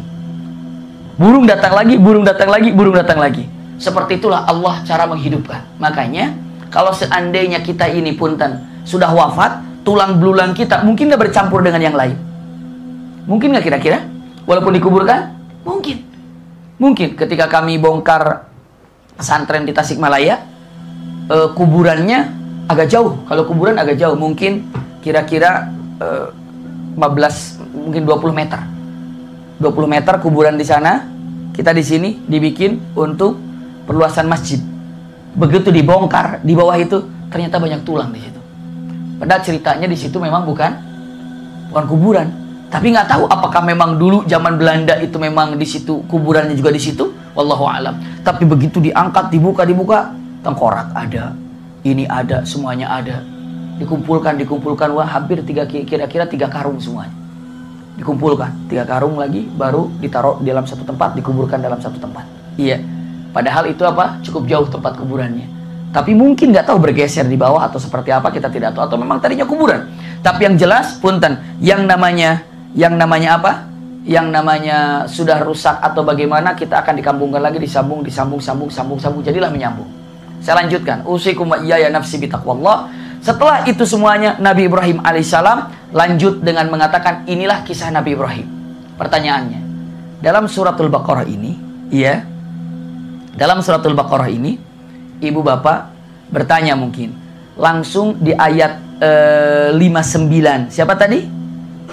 Burung datang lagi, burung datang lagi, burung datang lagi. Seperti itulah Allah cara menghidupkan. Makanya, kalau seandainya kita ini punten sudah wafat, tulang belulang kita mungkin nggak bercampur dengan yang lain. Mungkin nggak kira-kira? Walaupun dikuburkan? Mungkin. Mungkin ketika kami bongkar pesantren di Tasikmalaya, eh, kuburannya agak jauh. Kalau kuburan agak jauh, mungkin kira-kira eh, lima belas, mungkin dua puluh meter. dua puluh meter kuburan di sana, kita di sini dibikin untuk perluasan masjid. Begitu dibongkar, di bawah itu ternyata banyak tulang di situ. Padahal ceritanya di situ memang bukan bukan kuburan. Tapi nggak tahu apakah memang dulu zaman Belanda itu memang di situ kuburannya juga di situ, wallahu alam. Tapi begitu diangkat, dibuka, dibuka, tengkorak ada, ini ada, semuanya ada. Dikumpulkan, dikumpulkan, wah hampir tiga kira-kira tiga karung semuanya. Dikumpulkan tiga karung lagi, baru ditaruh di dalam satu tempat, dikuburkan dalam satu tempat. Iya. Padahal itu apa? Cukup jauh tempat kuburannya. Tapi mungkin nggak tahu bergeser di bawah atau seperti apa, kita tidak tahu. Atau memang tadinya kuburan. Tapi yang jelas, punten, yang namanya yang namanya apa? Yang namanya sudah rusak atau bagaimana, kita akan dikampungkan lagi, disambung, disambung, sambung, sambung, sambung, jadilah menyambung. Saya lanjutkan. Usikum wa iyaya nafsi bitaqwallah. Setelah itu semuanya, Nabi Ibrahim alaihissalam lanjut dengan mengatakan, inilah kisah Nabi Ibrahim. Pertanyaannya, dalam suratul Baqarah ini, ya, dalam suratul Baqarah ini, ibu bapak bertanya mungkin, langsung di ayat eh, lima puluh sembilan. Siapa tadi?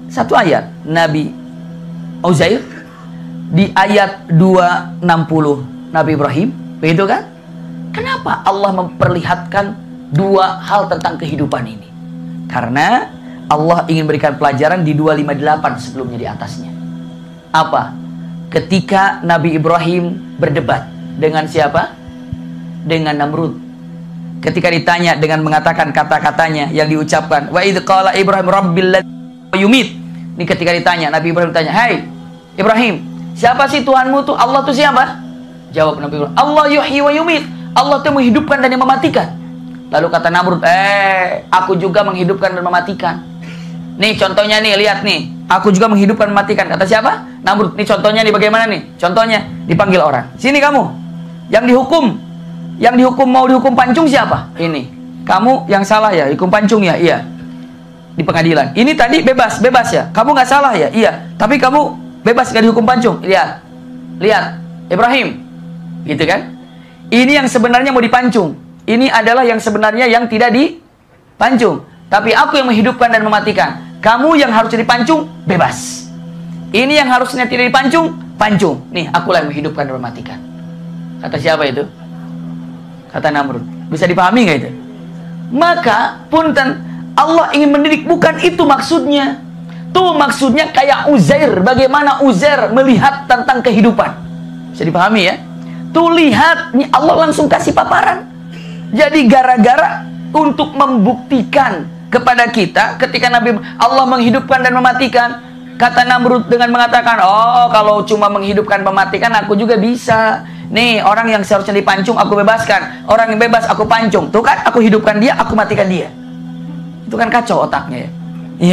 Satu ayat Nabi Uzair, di ayat dua ratus enam puluh Nabi Ibrahim, begitu kan? Kenapa Allah memperlihatkan dua hal tentang kehidupan ini? Karena Allah ingin berikan pelajaran di dua ratus lima puluh delapan sebelumnya di atasnya. Apa? Ketika Nabi Ibrahim berdebat dengan siapa? Dengan Namrud. Ketika ditanya dengan mengatakan kata-katanya yang diucapkan, wa idz qala Ibrahim rabbil ladzi yumit. Ini ketika ditanya, Nabi Ibrahim tanya, "Hai Ibrahim, siapa sih Tuhanmu tuh? Allah tuh siapa?" Jawab Nabi Ibrahim, "Allah yuhyi wa yumit." Allah tuh menghidupkan dan yang mematikan. Lalu kata Namrud, "Eh, aku juga menghidupkan dan mematikan." Nih contohnya nih, lihat nih. Aku juga menghidupkan dan mematikan. Kata siapa? Namrud. Nih contohnya nih, bagaimana nih? Contohnya, dipanggil orang. Sini kamu. Yang dihukum. Yang dihukum, mau dihukum pancung siapa? Ini. Kamu yang salah ya, hukum pancung ya? Iya. Di pengadilan. Ini tadi bebas, bebas ya. Kamu nggak salah ya? Iya. Tapi kamu bebas nggak dihukum pancung. Lihat. Lihat. Ibrahim. Gitu kan? Ini yang sebenarnya mau dipancung. Ini adalah yang sebenarnya yang tidak dipancung. Tapi aku yang menghidupkan dan mematikan. Kamu yang harusnya dipancung, bebas. Ini yang harusnya tidak dipancung, pancung. Nih, akulah yang menghidupkan dan mematikan. Kata siapa itu? Kata Namrud. Bisa dipahami nggak itu? Maka, punten, Allah ingin mendidik, bukan itu maksudnya. Tuh maksudnya kayak Uzair. Bagaimana Uzair melihat tentang kehidupan. Bisa dipahami ya? Tuh lihat, nih Allah langsung kasih paparan. Jadi gara-gara untuk membuktikan kepada kita ketika Nabi Allah menghidupkan dan mematikan, kata Namrud dengan mengatakan, "Oh, kalau cuma menghidupkan mematikan aku juga bisa. Nih, orang yang seharusnya dipancung aku bebaskan. Orang yang bebas aku pancung. Tuh kan, aku hidupkan dia, aku matikan dia." Itu kan kacau otaknya ya. Iya.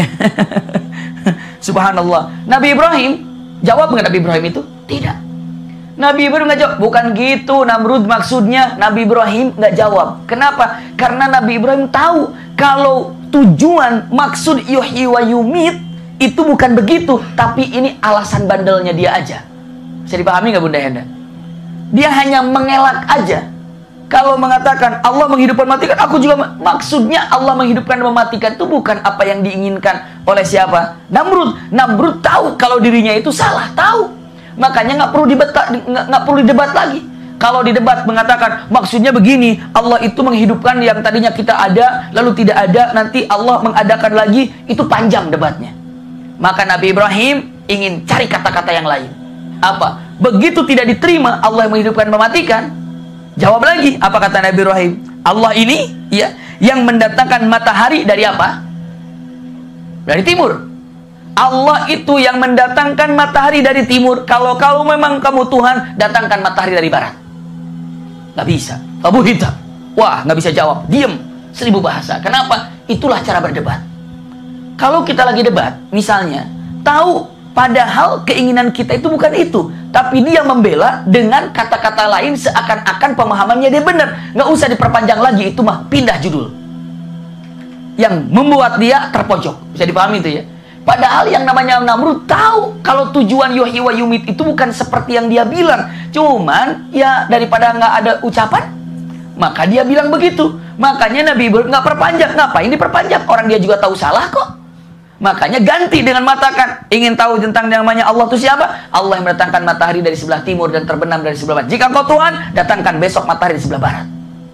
Subhanallah. Nabi Ibrahim jawab nggak Nabi Ibrahim itu? Tidak. Nabi Ibrahim nggak jawab. Bukan gitu Namrud maksudnya. Nabi Ibrahim nggak jawab. Kenapa? Karena Nabi Ibrahim tahu kalau tujuan maksud yuhyi wa yumit itu bukan begitu, tapi ini alasan bandelnya dia aja. Bisa dipahami nggak Bunda Henda? Dia hanya mengelak aja. Kalau mengatakan Allah menghidupkan mematikan, aku juga maksudnya Allah menghidupkan dan mematikan itu bukan apa yang diinginkan oleh siapa? Namrud. Namrud tahu kalau dirinya itu salah, tahu. Makanya nggak perlu debat, nggak perlu debat lagi. Kalau di debat mengatakan maksudnya begini, Allah itu menghidupkan yang tadinya kita ada lalu tidak ada, nanti Allah mengadakan lagi, itu panjang debatnya. Maka Nabi Ibrahim ingin cari kata-kata yang lain. Apa? Begitu tidak diterima Allah yang menghidupkan mematikan, jawab lagi. Apa kata Nabi Ibrahim? Allah ini ya yang mendatangkan matahari dari apa? Dari timur. Allah itu yang mendatangkan matahari dari timur. Kalau kau memang kamu Tuhan, datangkan matahari dari barat. Gak bisa. Abu Hitam. Wah, gak bisa jawab. Diem. Seribu bahasa. Kenapa? Itulah cara berdebat. Kalau kita lagi debat, misalnya, tahu padahal keinginan kita itu bukan itu. Tapi dia membela dengan kata-kata lain seakan-akan pemahamannya dia benar. Gak usah diperpanjang lagi. Itu mah pindah judul. Yang membuat dia terpojok. Bisa dipahami itu ya? Padahal yang namanya Namrud tahu kalau tujuan yuhyi wa yumit itu bukan seperti yang dia bilang. Cuman ya daripada nggak ada ucapan, maka dia bilang begitu. Makanya Nabi Ibrahim nggak perpanjang. Ngapain diperpanjang? Orang dia juga tahu salah kok. Makanya ganti dengan mengatakan, ingin tahu tentang yang namanya Allah itu siapa? Allah yang mendatangkan matahari dari sebelah timur dan terbenam dari sebelah barat. Jika kau Tuhan, datangkan besok matahari di sebelah barat.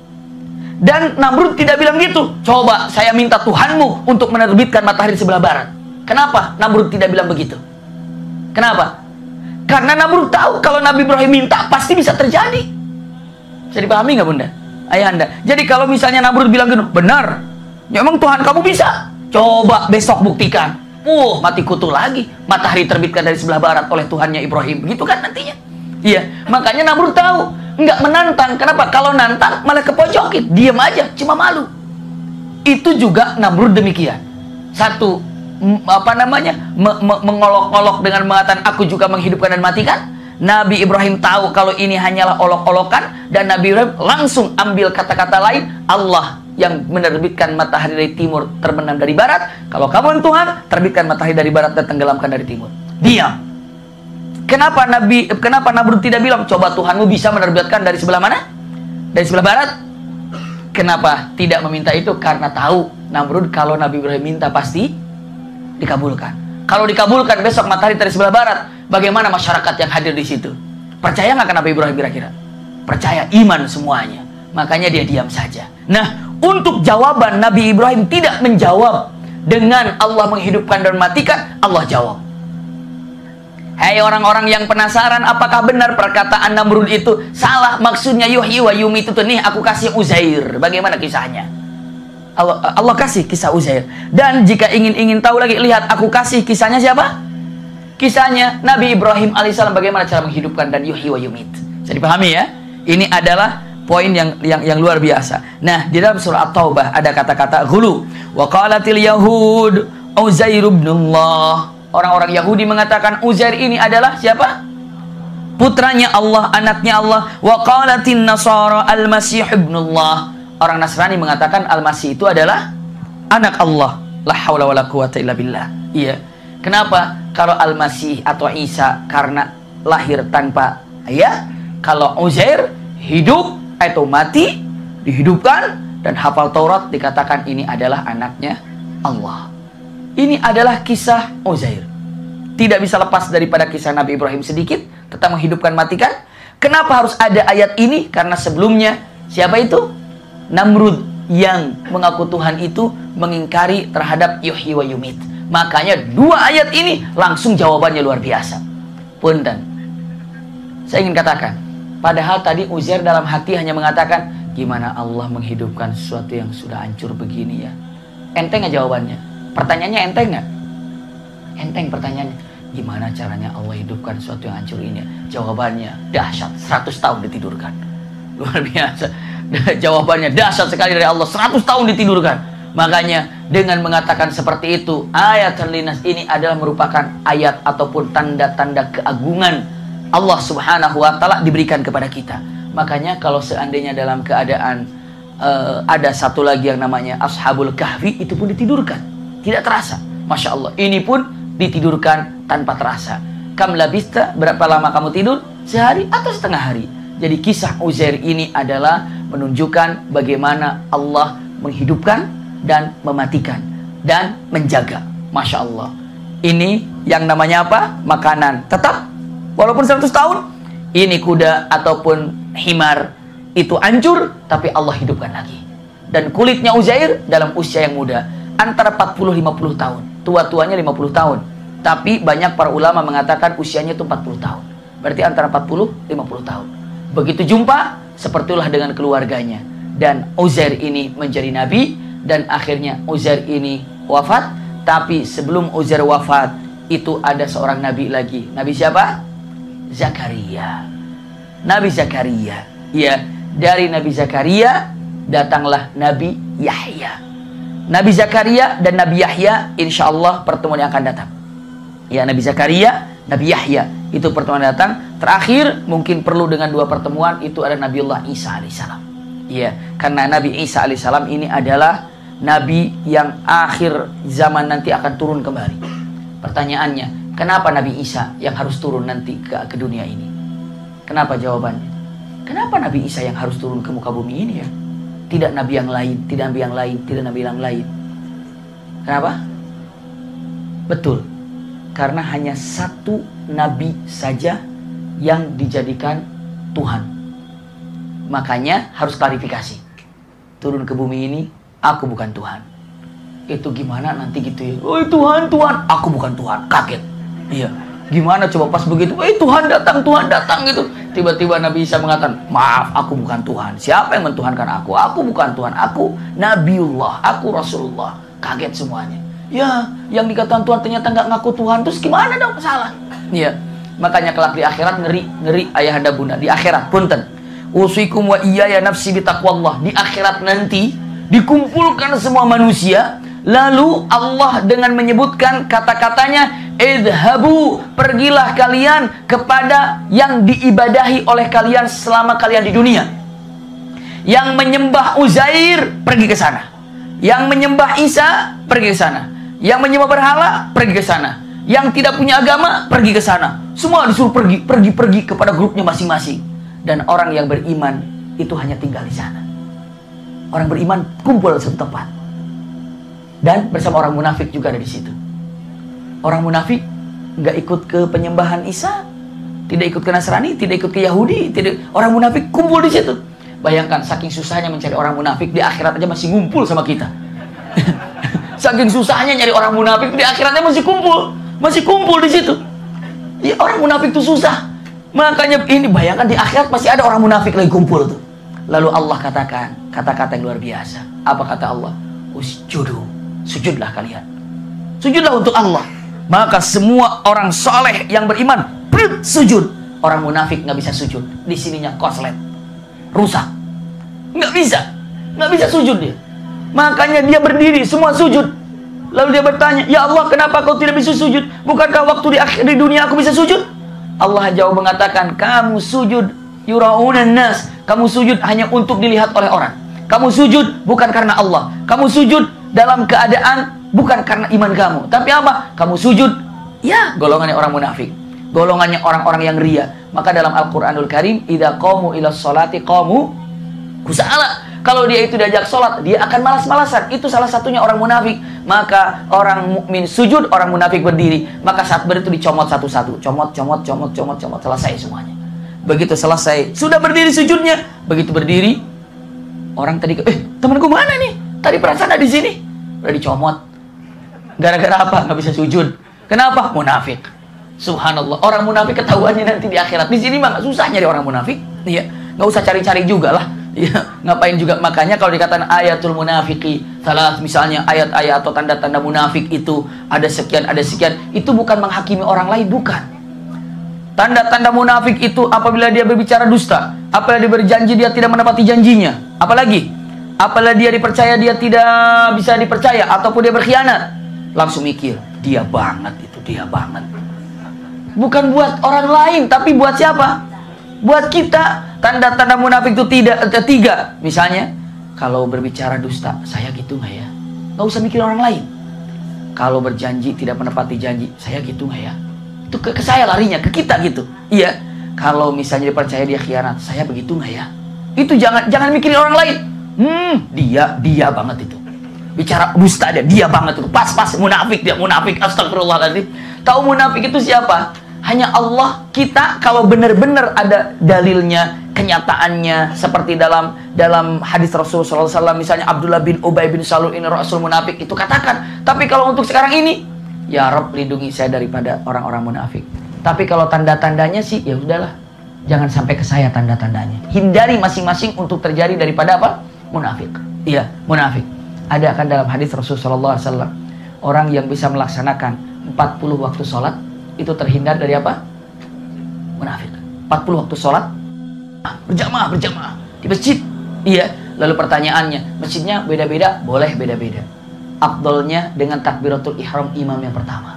Dan Namrud tidak bilang gitu. Coba saya minta Tuhanmu untuk menerbitkan matahari di sebelah barat. Kenapa Namrud tidak bilang begitu? Kenapa? Karena Namrud tahu kalau Nabi Ibrahim minta pasti bisa terjadi. Bisa dipahami nggak Bunda? Ayah Anda. Jadi kalau misalnya Namrud bilang gitu, benar, ya emang Tuhan kamu bisa. Coba besok buktikan. Uh, mati kutu lagi. Matahari terbitkan dari sebelah barat oleh Tuhannya Ibrahim. Begitu kan nantinya? Iya. Makanya Namrud tahu, nggak menantang. Kenapa? Kalau nantang malah kepojokin. Diam aja, cuma malu. Itu juga Namrud demikian. Satu, apa namanya, mengolok-olok dengan mengatakan aku juga menghidupkan dan matikan. Nabi Ibrahim tahu kalau ini hanyalah olok-olokan, dan Nabi Ibrahim langsung ambil kata-kata lain. Allah yang menerbitkan matahari dari timur, terbenam dari barat. Kalau kamu yang Tuhan, terbitkan matahari dari barat dan tenggelamkan dari timur. Diam. Kenapa Nabi kenapa Namrud tidak bilang coba Tuhanmu bisa menerbitkan dari sebelah mana? Dari sebelah barat? Kenapa tidak meminta itu? Karena tahu Namrud kalau Nabi Ibrahim minta pasti dikabulkan. Kalau dikabulkan besok matahari dari sebelah barat, bagaimana masyarakat yang hadir di situ? Percaya nggak ke Nabi Ibrahim kira-kira? Percaya, iman semuanya. Makanya dia diam saja. Nah, untuk jawaban Nabi Ibrahim tidak menjawab dengan Allah menghidupkan dan mematikan, Allah jawab. Hai orang-orang yang penasaran, apakah benar perkataan Namrud itu? Salah, maksudnya yuhyi wa yumitu itu nih, aku kasih Uzair. Bagaimana kisahnya? Allah, Allah kasih kisah Uzair. Dan jika ingin-ingin tahu lagi, lihat aku kasih kisahnya siapa? Kisahnya Nabi Ibrahim alaihissalam, bagaimana cara menghidupkan dan yuhyi wa yumit. Bisa dipahami ya? Ini adalah poin yang yang yang luar biasa. Nah, di dalam surah At-Taubah ada kata-kata ghulu. Wa qalatil yahud Uzair ibnullah. Orang-orang Yahudi mengatakan Uzair ini adalah siapa? Putranya Allah, anaknya Allah. Wa qalatin nasara al-masih ibnullah. Orang Nasrani mengatakan Al-Masih itu adalah anak Allah. La haula wala quwata illa billah. Iya. Kenapa? Kalau Al-Masih atau Isa karena lahir tanpa ayah, kalau Uzair hidup atau mati, dihidupkan dan hafal Taurat, dikatakan ini adalah anaknya Allah. Ini adalah kisah Uzair. Tidak bisa lepas daripada kisah Nabi Ibrahim sedikit tentang menghidupkan matikan. Kenapa harus ada ayat ini? Karena sebelumnya siapa itu? Namrud yang mengaku Tuhan itu mengingkari terhadap yuhyi wa yumit. Makanya dua ayat ini langsung jawabannya luar biasa. Punten, saya ingin katakan, padahal tadi Uzair dalam hati hanya mengatakan, gimana Allah menghidupkan sesuatu yang sudah hancur begini ya? Enteng nggak jawabannya? Pertanyaannya enteng nggak? Enteng pertanyaannya. Gimana caranya Allah hidupkan sesuatu yang hancur ini? Jawabannya dahsyat, seratus tahun ditidurkan. Luar biasa. Jawabannya dahsyat sekali dari Allah, seratus tahun ditidurkan. Makanya dengan mengatakan seperti itu, ayat terlinas ini adalah merupakan ayat ataupun tanda-tanda keagungan Allah subhanahu wa ta'ala diberikan kepada kita. Makanya kalau seandainya dalam keadaan uh, ada satu lagi yang namanya Ashabul Kahfi, itu pun ditidurkan, tidak terasa. Masya Allah, ini pun ditidurkan tanpa terasa. Kam labista, berapa lama kamu tidur? Sehari atau setengah hari. Jadi kisah Uzair ini adalah menunjukkan bagaimana Allah menghidupkan dan mematikan dan menjaga. Masya Allah. Ini yang namanya apa? Makanan. Tetap, walaupun seratus tahun, ini kuda ataupun himar itu hancur, tapi Allah hidupkan lagi. Dan kulitnya Uzair dalam usia yang muda, antara empat puluh sampai lima puluh tahun. Tua-tuanya lima puluh tahun. Tapi banyak para ulama mengatakan usianya itu empat puluh tahun. Berarti antara empat puluh sampai lima puluh tahun. Begitu jumpa, sepertilah dengan keluarganya. Dan Uzair ini menjadi nabi, dan akhirnya Uzair ini wafat. Tapi sebelum Uzair wafat, itu ada seorang nabi lagi. Nabi siapa? Zakaria. Nabi Zakaria. Ya, dari Nabi Zakaria datanglah Nabi Yahya. Nabi Zakaria dan Nabi Yahya, insya Allah pertemuan yang akan datang. Ya, Nabi Zakaria, Nabi Yahya, itu pertemuan datang. Terakhir mungkin perlu dengan dua pertemuan, itu ada Nabiullah Isa alaihissalam. Ya, karena Nabi Isa alaihissalam ini adalah Nabi yang akhir zaman nanti akan turun kembali. Pertanyaannya, kenapa Nabi Isa yang harus turun nanti ke, ke dunia ini? Kenapa jawabannya? Kenapa Nabi Isa yang harus turun ke muka bumi ini ya? Tidak Nabi yang lain, tidak Nabi yang lain, tidak Nabi yang lain. Kenapa? Betul. Karena hanya satu Nabi saja yang dijadikan Tuhan. Makanya harus klarifikasi. Turun ke bumi ini, aku bukan Tuhan. Itu gimana nanti gitu ya? Oh Tuhan, Tuhan, aku bukan Tuhan. Kaget. Iya. Gimana coba pas begitu? Eh Tuhan datang, Tuhan datang gitu. Tiba-tiba Nabi Isa mengatakan, maaf, aku bukan Tuhan. Siapa yang mentuhankan aku? Aku bukan Tuhan. Aku Nabiullah, aku Rasulullah. Kaget semuanya. Ya, yang dikatakan Tuhan ternyata nggak ngaku Tuhan. Terus gimana dong? Salah. Iya. Makanya kelak di akhirat ngeri, ngeri ayahanda bunda. Di akhirat, punten. Usikum wa iyaya nafsi bitaqwallah. Di akhirat nanti dikumpulkan semua manusia. Lalu Allah dengan menyebutkan kata-katanya, idhabu, pergilah kalian kepada yang diibadahi oleh kalian selama kalian di dunia. Yang menyembah Uzair, pergi ke sana. Yang menyembah Isa, pergi ke sana. Yang menyembah berhala, pergi ke sana. Yang tidak punya agama, pergi ke sana. Semua disuruh pergi, pergi-pergi kepada grupnya masing-masing. Dan orang yang beriman itu hanya tinggal di sana. Orang beriman kumpul di satu tempat. Dan bersama orang munafik juga ada di situ. Orang munafik nggak ikut ke penyembahan Isa, tidak ikut ke Nasrani, tidak ikut ke Yahudi, tidak. Orang munafik kumpul di situ. Bayangkan saking susahnya mencari orang munafik, di akhirat aja masih ngumpul sama kita. Saking susahnya nyari orang munafik, di akhiratnya masih kumpul, masih kumpul di situ. Ya, orang munafik itu susah. Makanya ini bayangkan di akhirat masih ada orang munafik lagi kumpul tuh. Lalu Allah katakan kata-kata yang luar biasa. Apa kata Allah? Usjudu, sujudlah kalian. Sujudlah untuk Allah. Maka semua orang soleh yang beriman sujud. Orang munafik nggak bisa sujud. Di sininya koslet, rusak, nggak bisa, nggak bisa sujud dia. Makanya dia berdiri, semua sujud. Lalu dia bertanya, ya Allah, kenapa kau tidak bisa sujud? Bukankah waktu di akhir di dunia aku bisa sujud? Allah jawab mengatakan, kamu sujud yuraunan nas. Kamu sujud hanya untuk dilihat oleh orang. Kamu sujud bukan karena Allah. Kamu sujud dalam keadaan bukan karena iman kamu. Tapi apa? Kamu sujud, ya, golongannya orang munafik. Golongannya orang-orang yang ria. Maka dalam Al-Quranul Karim, idza qamu ila sholati qamu kusala. Kalau dia itu diajak sholat, dia akan malas-malasan. Itu salah satunya orang munafik. Maka orang mukmin sujud, orang munafik berdiri. Maka saat berdiri itu dicomot satu-satu. Comot, comot, comot, comot, comot. Selesai semuanya. Begitu selesai, sudah berdiri sujudnya. Begitu berdiri, orang tadi, eh, temanku mana nih? Tadi perasaan ada di sini. Udah dicomot. Gara-gara apa? Nggak bisa sujud. Kenapa? Munafik. Subhanallah. Orang munafik ketahuannya nanti di akhirat. Di sini mah susah nyari orang munafik. Iya, nggak usah cari-cari juga lah. Ya, ngapain juga. Makanya kalau dikatakan ayatul munafiki salah, misalnya ayat-ayat atau tanda-tanda munafik itu ada sekian, ada sekian, itu bukan menghakimi orang lain, bukan. Tanda-tanda munafik itu apabila dia berbicara dusta, apabila dia berjanji dia tidak menepati janjinya, apalagi apabila dia dipercaya dia tidak bisa dipercaya, ataupun dia berkhianat, langsung mikir, dia banget itu, dia banget. Bukan buat orang lain, tapi buat siapa? Buat kita. Tanda-tanda munafik itu tidak ada tiga. Misalnya, kalau berbicara dusta, saya gitu nggak ya? Nggak usah mikir orang lain. Kalau berjanji tidak menepati janji, saya gitu nggak ya? Itu ke, ke saya larinya, ke kita gitu. Iya. Kalau misalnya dipercaya dia khianat, saya begitu nggak ya? Itu jangan jangan mikirin orang lain. Hmm, dia dia banget itu. Bicara dusta dia, dia banget itu. Pas-pas munafik dia, munafik. Astagfirullahaladzim. Tahu munafik itu siapa? Hanya Allah. Kita kalau benar-benar ada dalilnya, kenyataannya, seperti dalam dalam hadis Rasulullah shallallahu alaihi wasallam, misalnya Abdullah bin Ubay bin Salul ini rasul munafik, itu katakan. Tapi kalau untuk sekarang ini, ya Rabb, lindungi saya daripada orang-orang munafik. Tapi kalau tanda-tandanya sih, ya udahlah, jangan sampai ke saya tanda-tandanya. Hindari masing-masing untuk terjadi daripada apa? Munafik. Iya, munafik. Ada akan dalam hadis Rasulullah shallallahu alaihi wasallam, orang yang bisa melaksanakan empat puluh waktu sholat itu terhindar dari apa? Munafik. empat puluh waktu sholat berjamaah, berjamaah di masjid. Iya. Lalu pertanyaannya, masjidnya beda-beda? Boleh beda-beda. Afdolnya dengan takbiratul ihram imam yang pertama.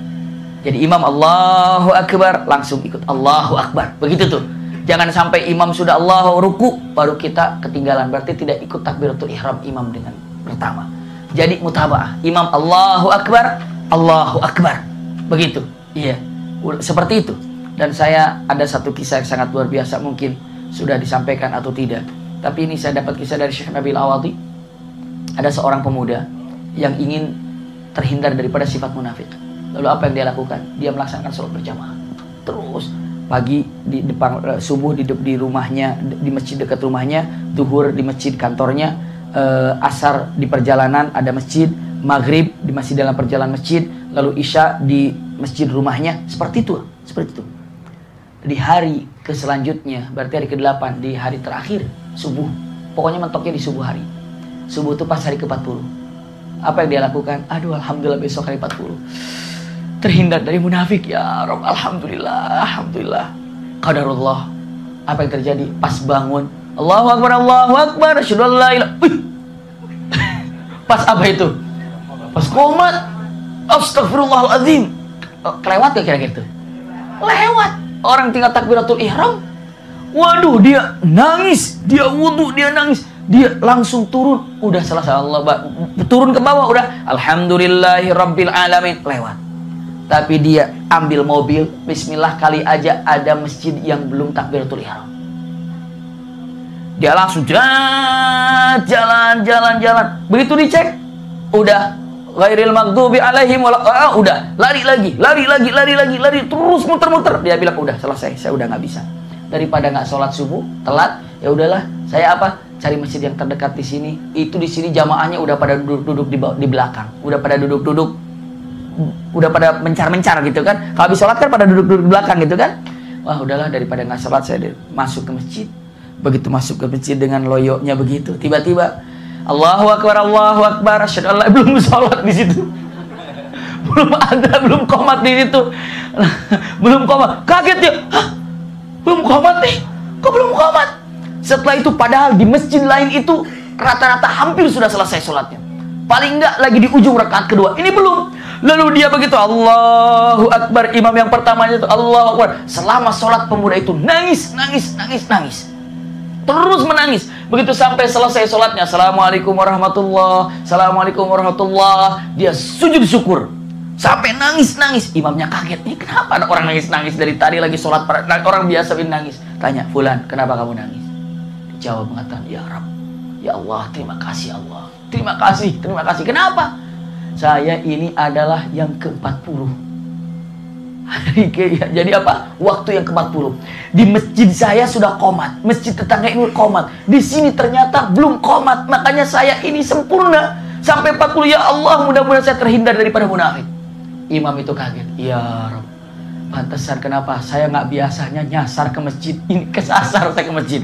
Jadi imam Allahu Akbar, langsung ikut Allahu Akbar. Begitu tuh. Jangan sampai imam sudah Allahu ruku baru kita ketinggalan. Berarti tidak ikut takbiratul ihram imam dengan pertama. Jadi mutabaah. Imam Allahu Akbar, Allahu Akbar. Begitu. Iya. Seperti itu. Dan saya ada satu kisah yang sangat luar biasa, mungkin sudah disampaikan atau tidak. Tapi ini saya dapat kisah dari Syekh Nabil Awadi. Ada seorang pemuda yang ingin terhindar daripada sifat munafik. Lalu apa yang dia lakukan? Dia melaksanakan sholat berjamaah. Terus pagi di depan, subuh di, di rumahnya, di masjid dekat rumahnya, zuhur di masjid kantornya, eh, asar di perjalanan ada masjid, maghrib di masjid dalam perjalanan masjid, lalu isya di masjid rumahnya. Seperti itu, seperti itu. Di hari ke selanjutnya, berarti hari ke delapan, di hari terakhir subuh, pokoknya mentoknya di subuh hari. Subuh itu pas hari ke empat puluh. Apa yang dia lakukan? Aduh, alhamdulillah besok hari empat puluh terhindar dari munafik, ya Rabb, alhamdulillah, alhamdulillah. Qadarullah. Apa yang terjadi? Pas bangun, Allahu Akbar, Allahu Akbar, asyhadu an la ilaha illallah. Pas apa itu? Pas qomat. Astagfirullahaladzim. Kelewat gak kira-kira itu? Lewat. Orang tinggal takbiratul ihram, waduh, dia nangis, dia wudhu, dia nangis, dia langsung turun, udah selesai, Allah turun ke bawah, udah alhamdulillahi rabbil alamin, lewat. Tapi dia ambil mobil, bismillah, kali aja ada masjid yang belum takbiratul ihram, dia langsung jalan, jalan, jalan, jalan. Begitu dicek, udah ghairil maghdubi alaihim wala ah, udah lari lagi, lari lagi, lari lagi, lari terus muter-muter. Dia bilang udah selesai, saya udah nggak bisa. Daripada nggak sholat subuh telat, ya udahlah, saya apa? Cari masjid yang terdekat di sini. Itu di sini jamaahnya udah pada duduk-duduk di, di belakang, udah pada duduk-duduk, udah pada mencar-mencar gitu kan. Kalau habis sholat kan pada duduk-duduk di belakang gitu kan. Wah udahlah, daripada nggak sholat saya masuk ke masjid. Begitu masuk ke masjid dengan loyoknya begitu, tiba-tiba Allahu Akbar, Allahu Akbar, asyhadu an la belum sholat di situ. Belum ada, belum qomat di situ. Belum qomat. Kaget dia. Hah? Belum qomat nih. Kok belum qomat? Setelah itu padahal di masjid lain itu rata-rata hampir sudah selesai sholatnya. Paling enggak lagi di ujung rakaat kedua. Ini belum. Lalu dia begitu Allahu Akbar, imam yang pertamanya itu Allahu Akbar. Selama sholat pemuda itu nangis, nangis, nangis, nangis. Terus menangis. Begitu sampai selesai sholatnya, Assalamualaikum warahmatullahi, Assalamualaikum warahmatullahi. Dia sujud syukur. Sampai nangis-nangis. Imamnya kaget. Nih kenapa ada orang nangis-nangis dari tadi lagi sholat. Orang biasa nangis. Tanya, Fulan, kenapa kamu nangis? Jawab mengatakan, Ya Rabb, Ya Allah, terima kasih Allah. Terima kasih, terima kasih. Kenapa? Saya ini adalah yang ke empat puluh. Jadi apa? Waktu yang ke empat puluh. Di masjid saya sudah qomat, masjid tetangga ini qomat. Di sini ternyata belum qomat. Makanya saya ini sempurna sampai empat puluh. Ya Allah, mudah-mudahan saya terhindar daripada munafik. Imam itu kaget. Ya Rabb, pantesan kenapa saya nggak biasanya nyasar ke masjid. Ini kesasar saya ke masjid.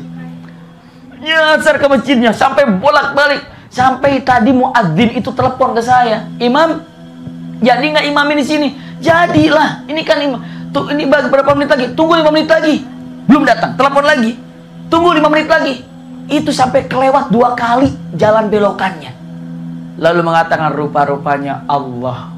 Nyasar ke masjidnya sampai bolak-balik. Sampai tadi muadzin itu telepon ke saya. Imam, jadi nggak imam ini sini? Jadilah, ini kan imam. Tuh, ini berapa menit lagi? Tunggu lima menit lagi. Belum datang, telepon lagi. Tunggu lima menit lagi. Itu sampai kelewat dua kali jalan belokannya. Lalu mengatakan rupa-rupanya Allah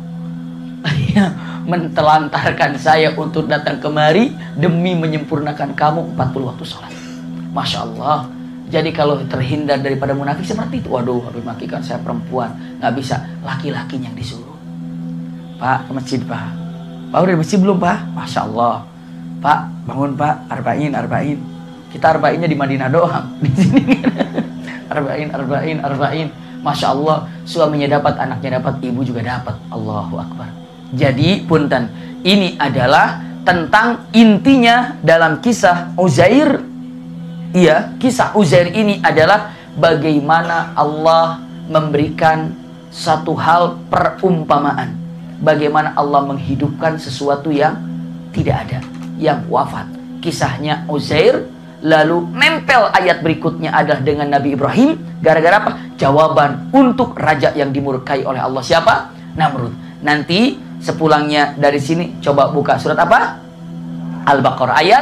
mentelantarkan saya untuk datang kemari demi menyempurnakan kamu empat puluh waktu sholat. Masya Allah. Jadi kalau terhindar daripada munafik seperti itu, waduh, habis maki kan saya perempuan, nggak bisa, laki-lakinya yang disuruh. Pak, ke masjid Pak. Pak udah di masjid belum Pak? Masya Allah. Pak, bangun Pak, arba'in, arba'in. Kita arba'innya di Madinah doang. Di sini arba'in, arba'in, arba'in. Masya Allah, suaminya dapat, anaknya dapat, ibu juga dapat. Allahu Akbar. Jadi, punten, ini adalah tentang intinya dalam kisah Uzair. Iya, kisah Uzair ini adalah bagaimana Allah memberikan satu hal perumpamaan. Bagaimana Allah menghidupkan sesuatu yang tidak ada, yang wafat. Kisahnya Uzair, lalu nempel ayat berikutnya adalah dengan Nabi Ibrahim. Gara-gara apa? Jawaban untuk raja yang dimurkai oleh Allah. Siapa? Namrud. Nanti sepulangnya dari sini, coba buka surat apa? Al-Baqarah ayat.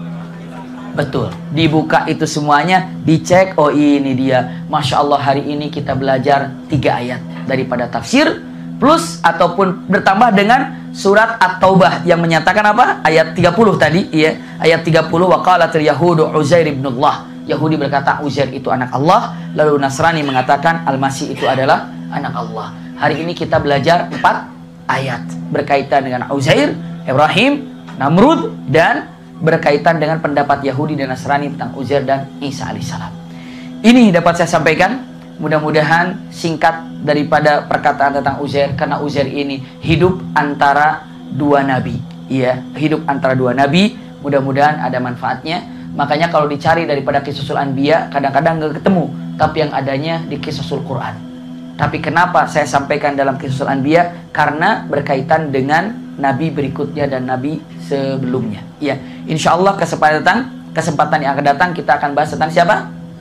Betul, dibuka itu semuanya, dicek, oh ini dia. Masya Allah, hari ini kita belajar tiga ayat daripada tafsir, plus ataupun bertambah dengan surat At-Taubah yang menyatakan apa? Ayat tiga puluh tadi, ya. Ayat tiga puluh, wa qalatil yahudu Uzair ibnullah. Yahudi berkata Uzair itu anak Allah, lalu Nasrani mengatakan Al-Masih itu adalah anak Allah. Hari ini kita belajar empat ayat berkaitan dengan Uzair, Ibrahim, Namrud, dan berkaitan dengan pendapat Yahudi dan Nasrani tentang Uzair dan Isa alaihissalam. Ini dapat saya sampaikan. Mudah-mudahan singkat daripada perkataan tentang Uzair, karena Uzair ini hidup antara dua nabi. Iya, hidup antara dua nabi. Mudah-mudahan ada manfaatnya. Makanya kalau dicari daripada Qisasul Anbiya, kadang-kadang nggak ketemu, tapi yang adanya di Qisasul Quran. Tapi kenapa saya sampaikan dalam Qisasul Anbiya? Karena berkaitan dengan nabi berikutnya dan nabi sebelumnya. Ya, insya Allah kesempatan kesempatan yang akan datang kita akan bahas tentang siapa?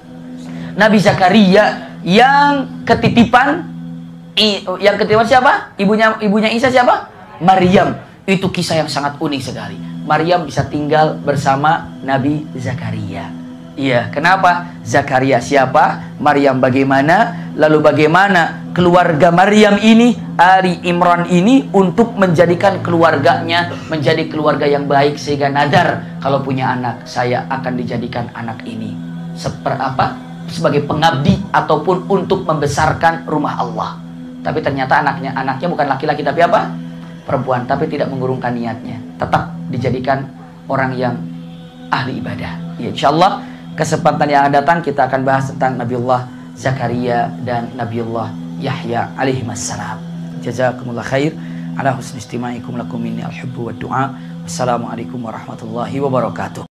Nabi Zakaria yang ketitipan. Yang ketitipan siapa? Ibunya ibunya Isa siapa? Maryam. Itu kisah yang sangat unik sekali. Maryam bisa tinggal bersama Nabi Zakaria. Iya, kenapa? Zakaria siapa? Maryam bagaimana? Lalu bagaimana keluarga Maryam ini, Ali Imran ini, untuk menjadikan keluarganya menjadi keluarga yang baik, sehingga nadar kalau punya anak, saya akan dijadikan anak ini seperti apa? Sebagai pengabdi ataupun untuk membesarkan rumah Allah. Tapi ternyata anaknya anaknya bukan laki-laki tapi apa? Perempuan, tapi tidak mengurungkan niatnya. Tetap dijadikan orang yang ahli ibadah. Ya, insyaallah kesempatan yang akan datang kita akan bahas tentang Nabiullah Zakaria dan Nabiullah Yahya alaihissalam. Jazakumullah khair ala husni istima'ikum lakum minni al-hubbu wa du'a. Wassalamualaikum warahmatullahi wabarakatuh.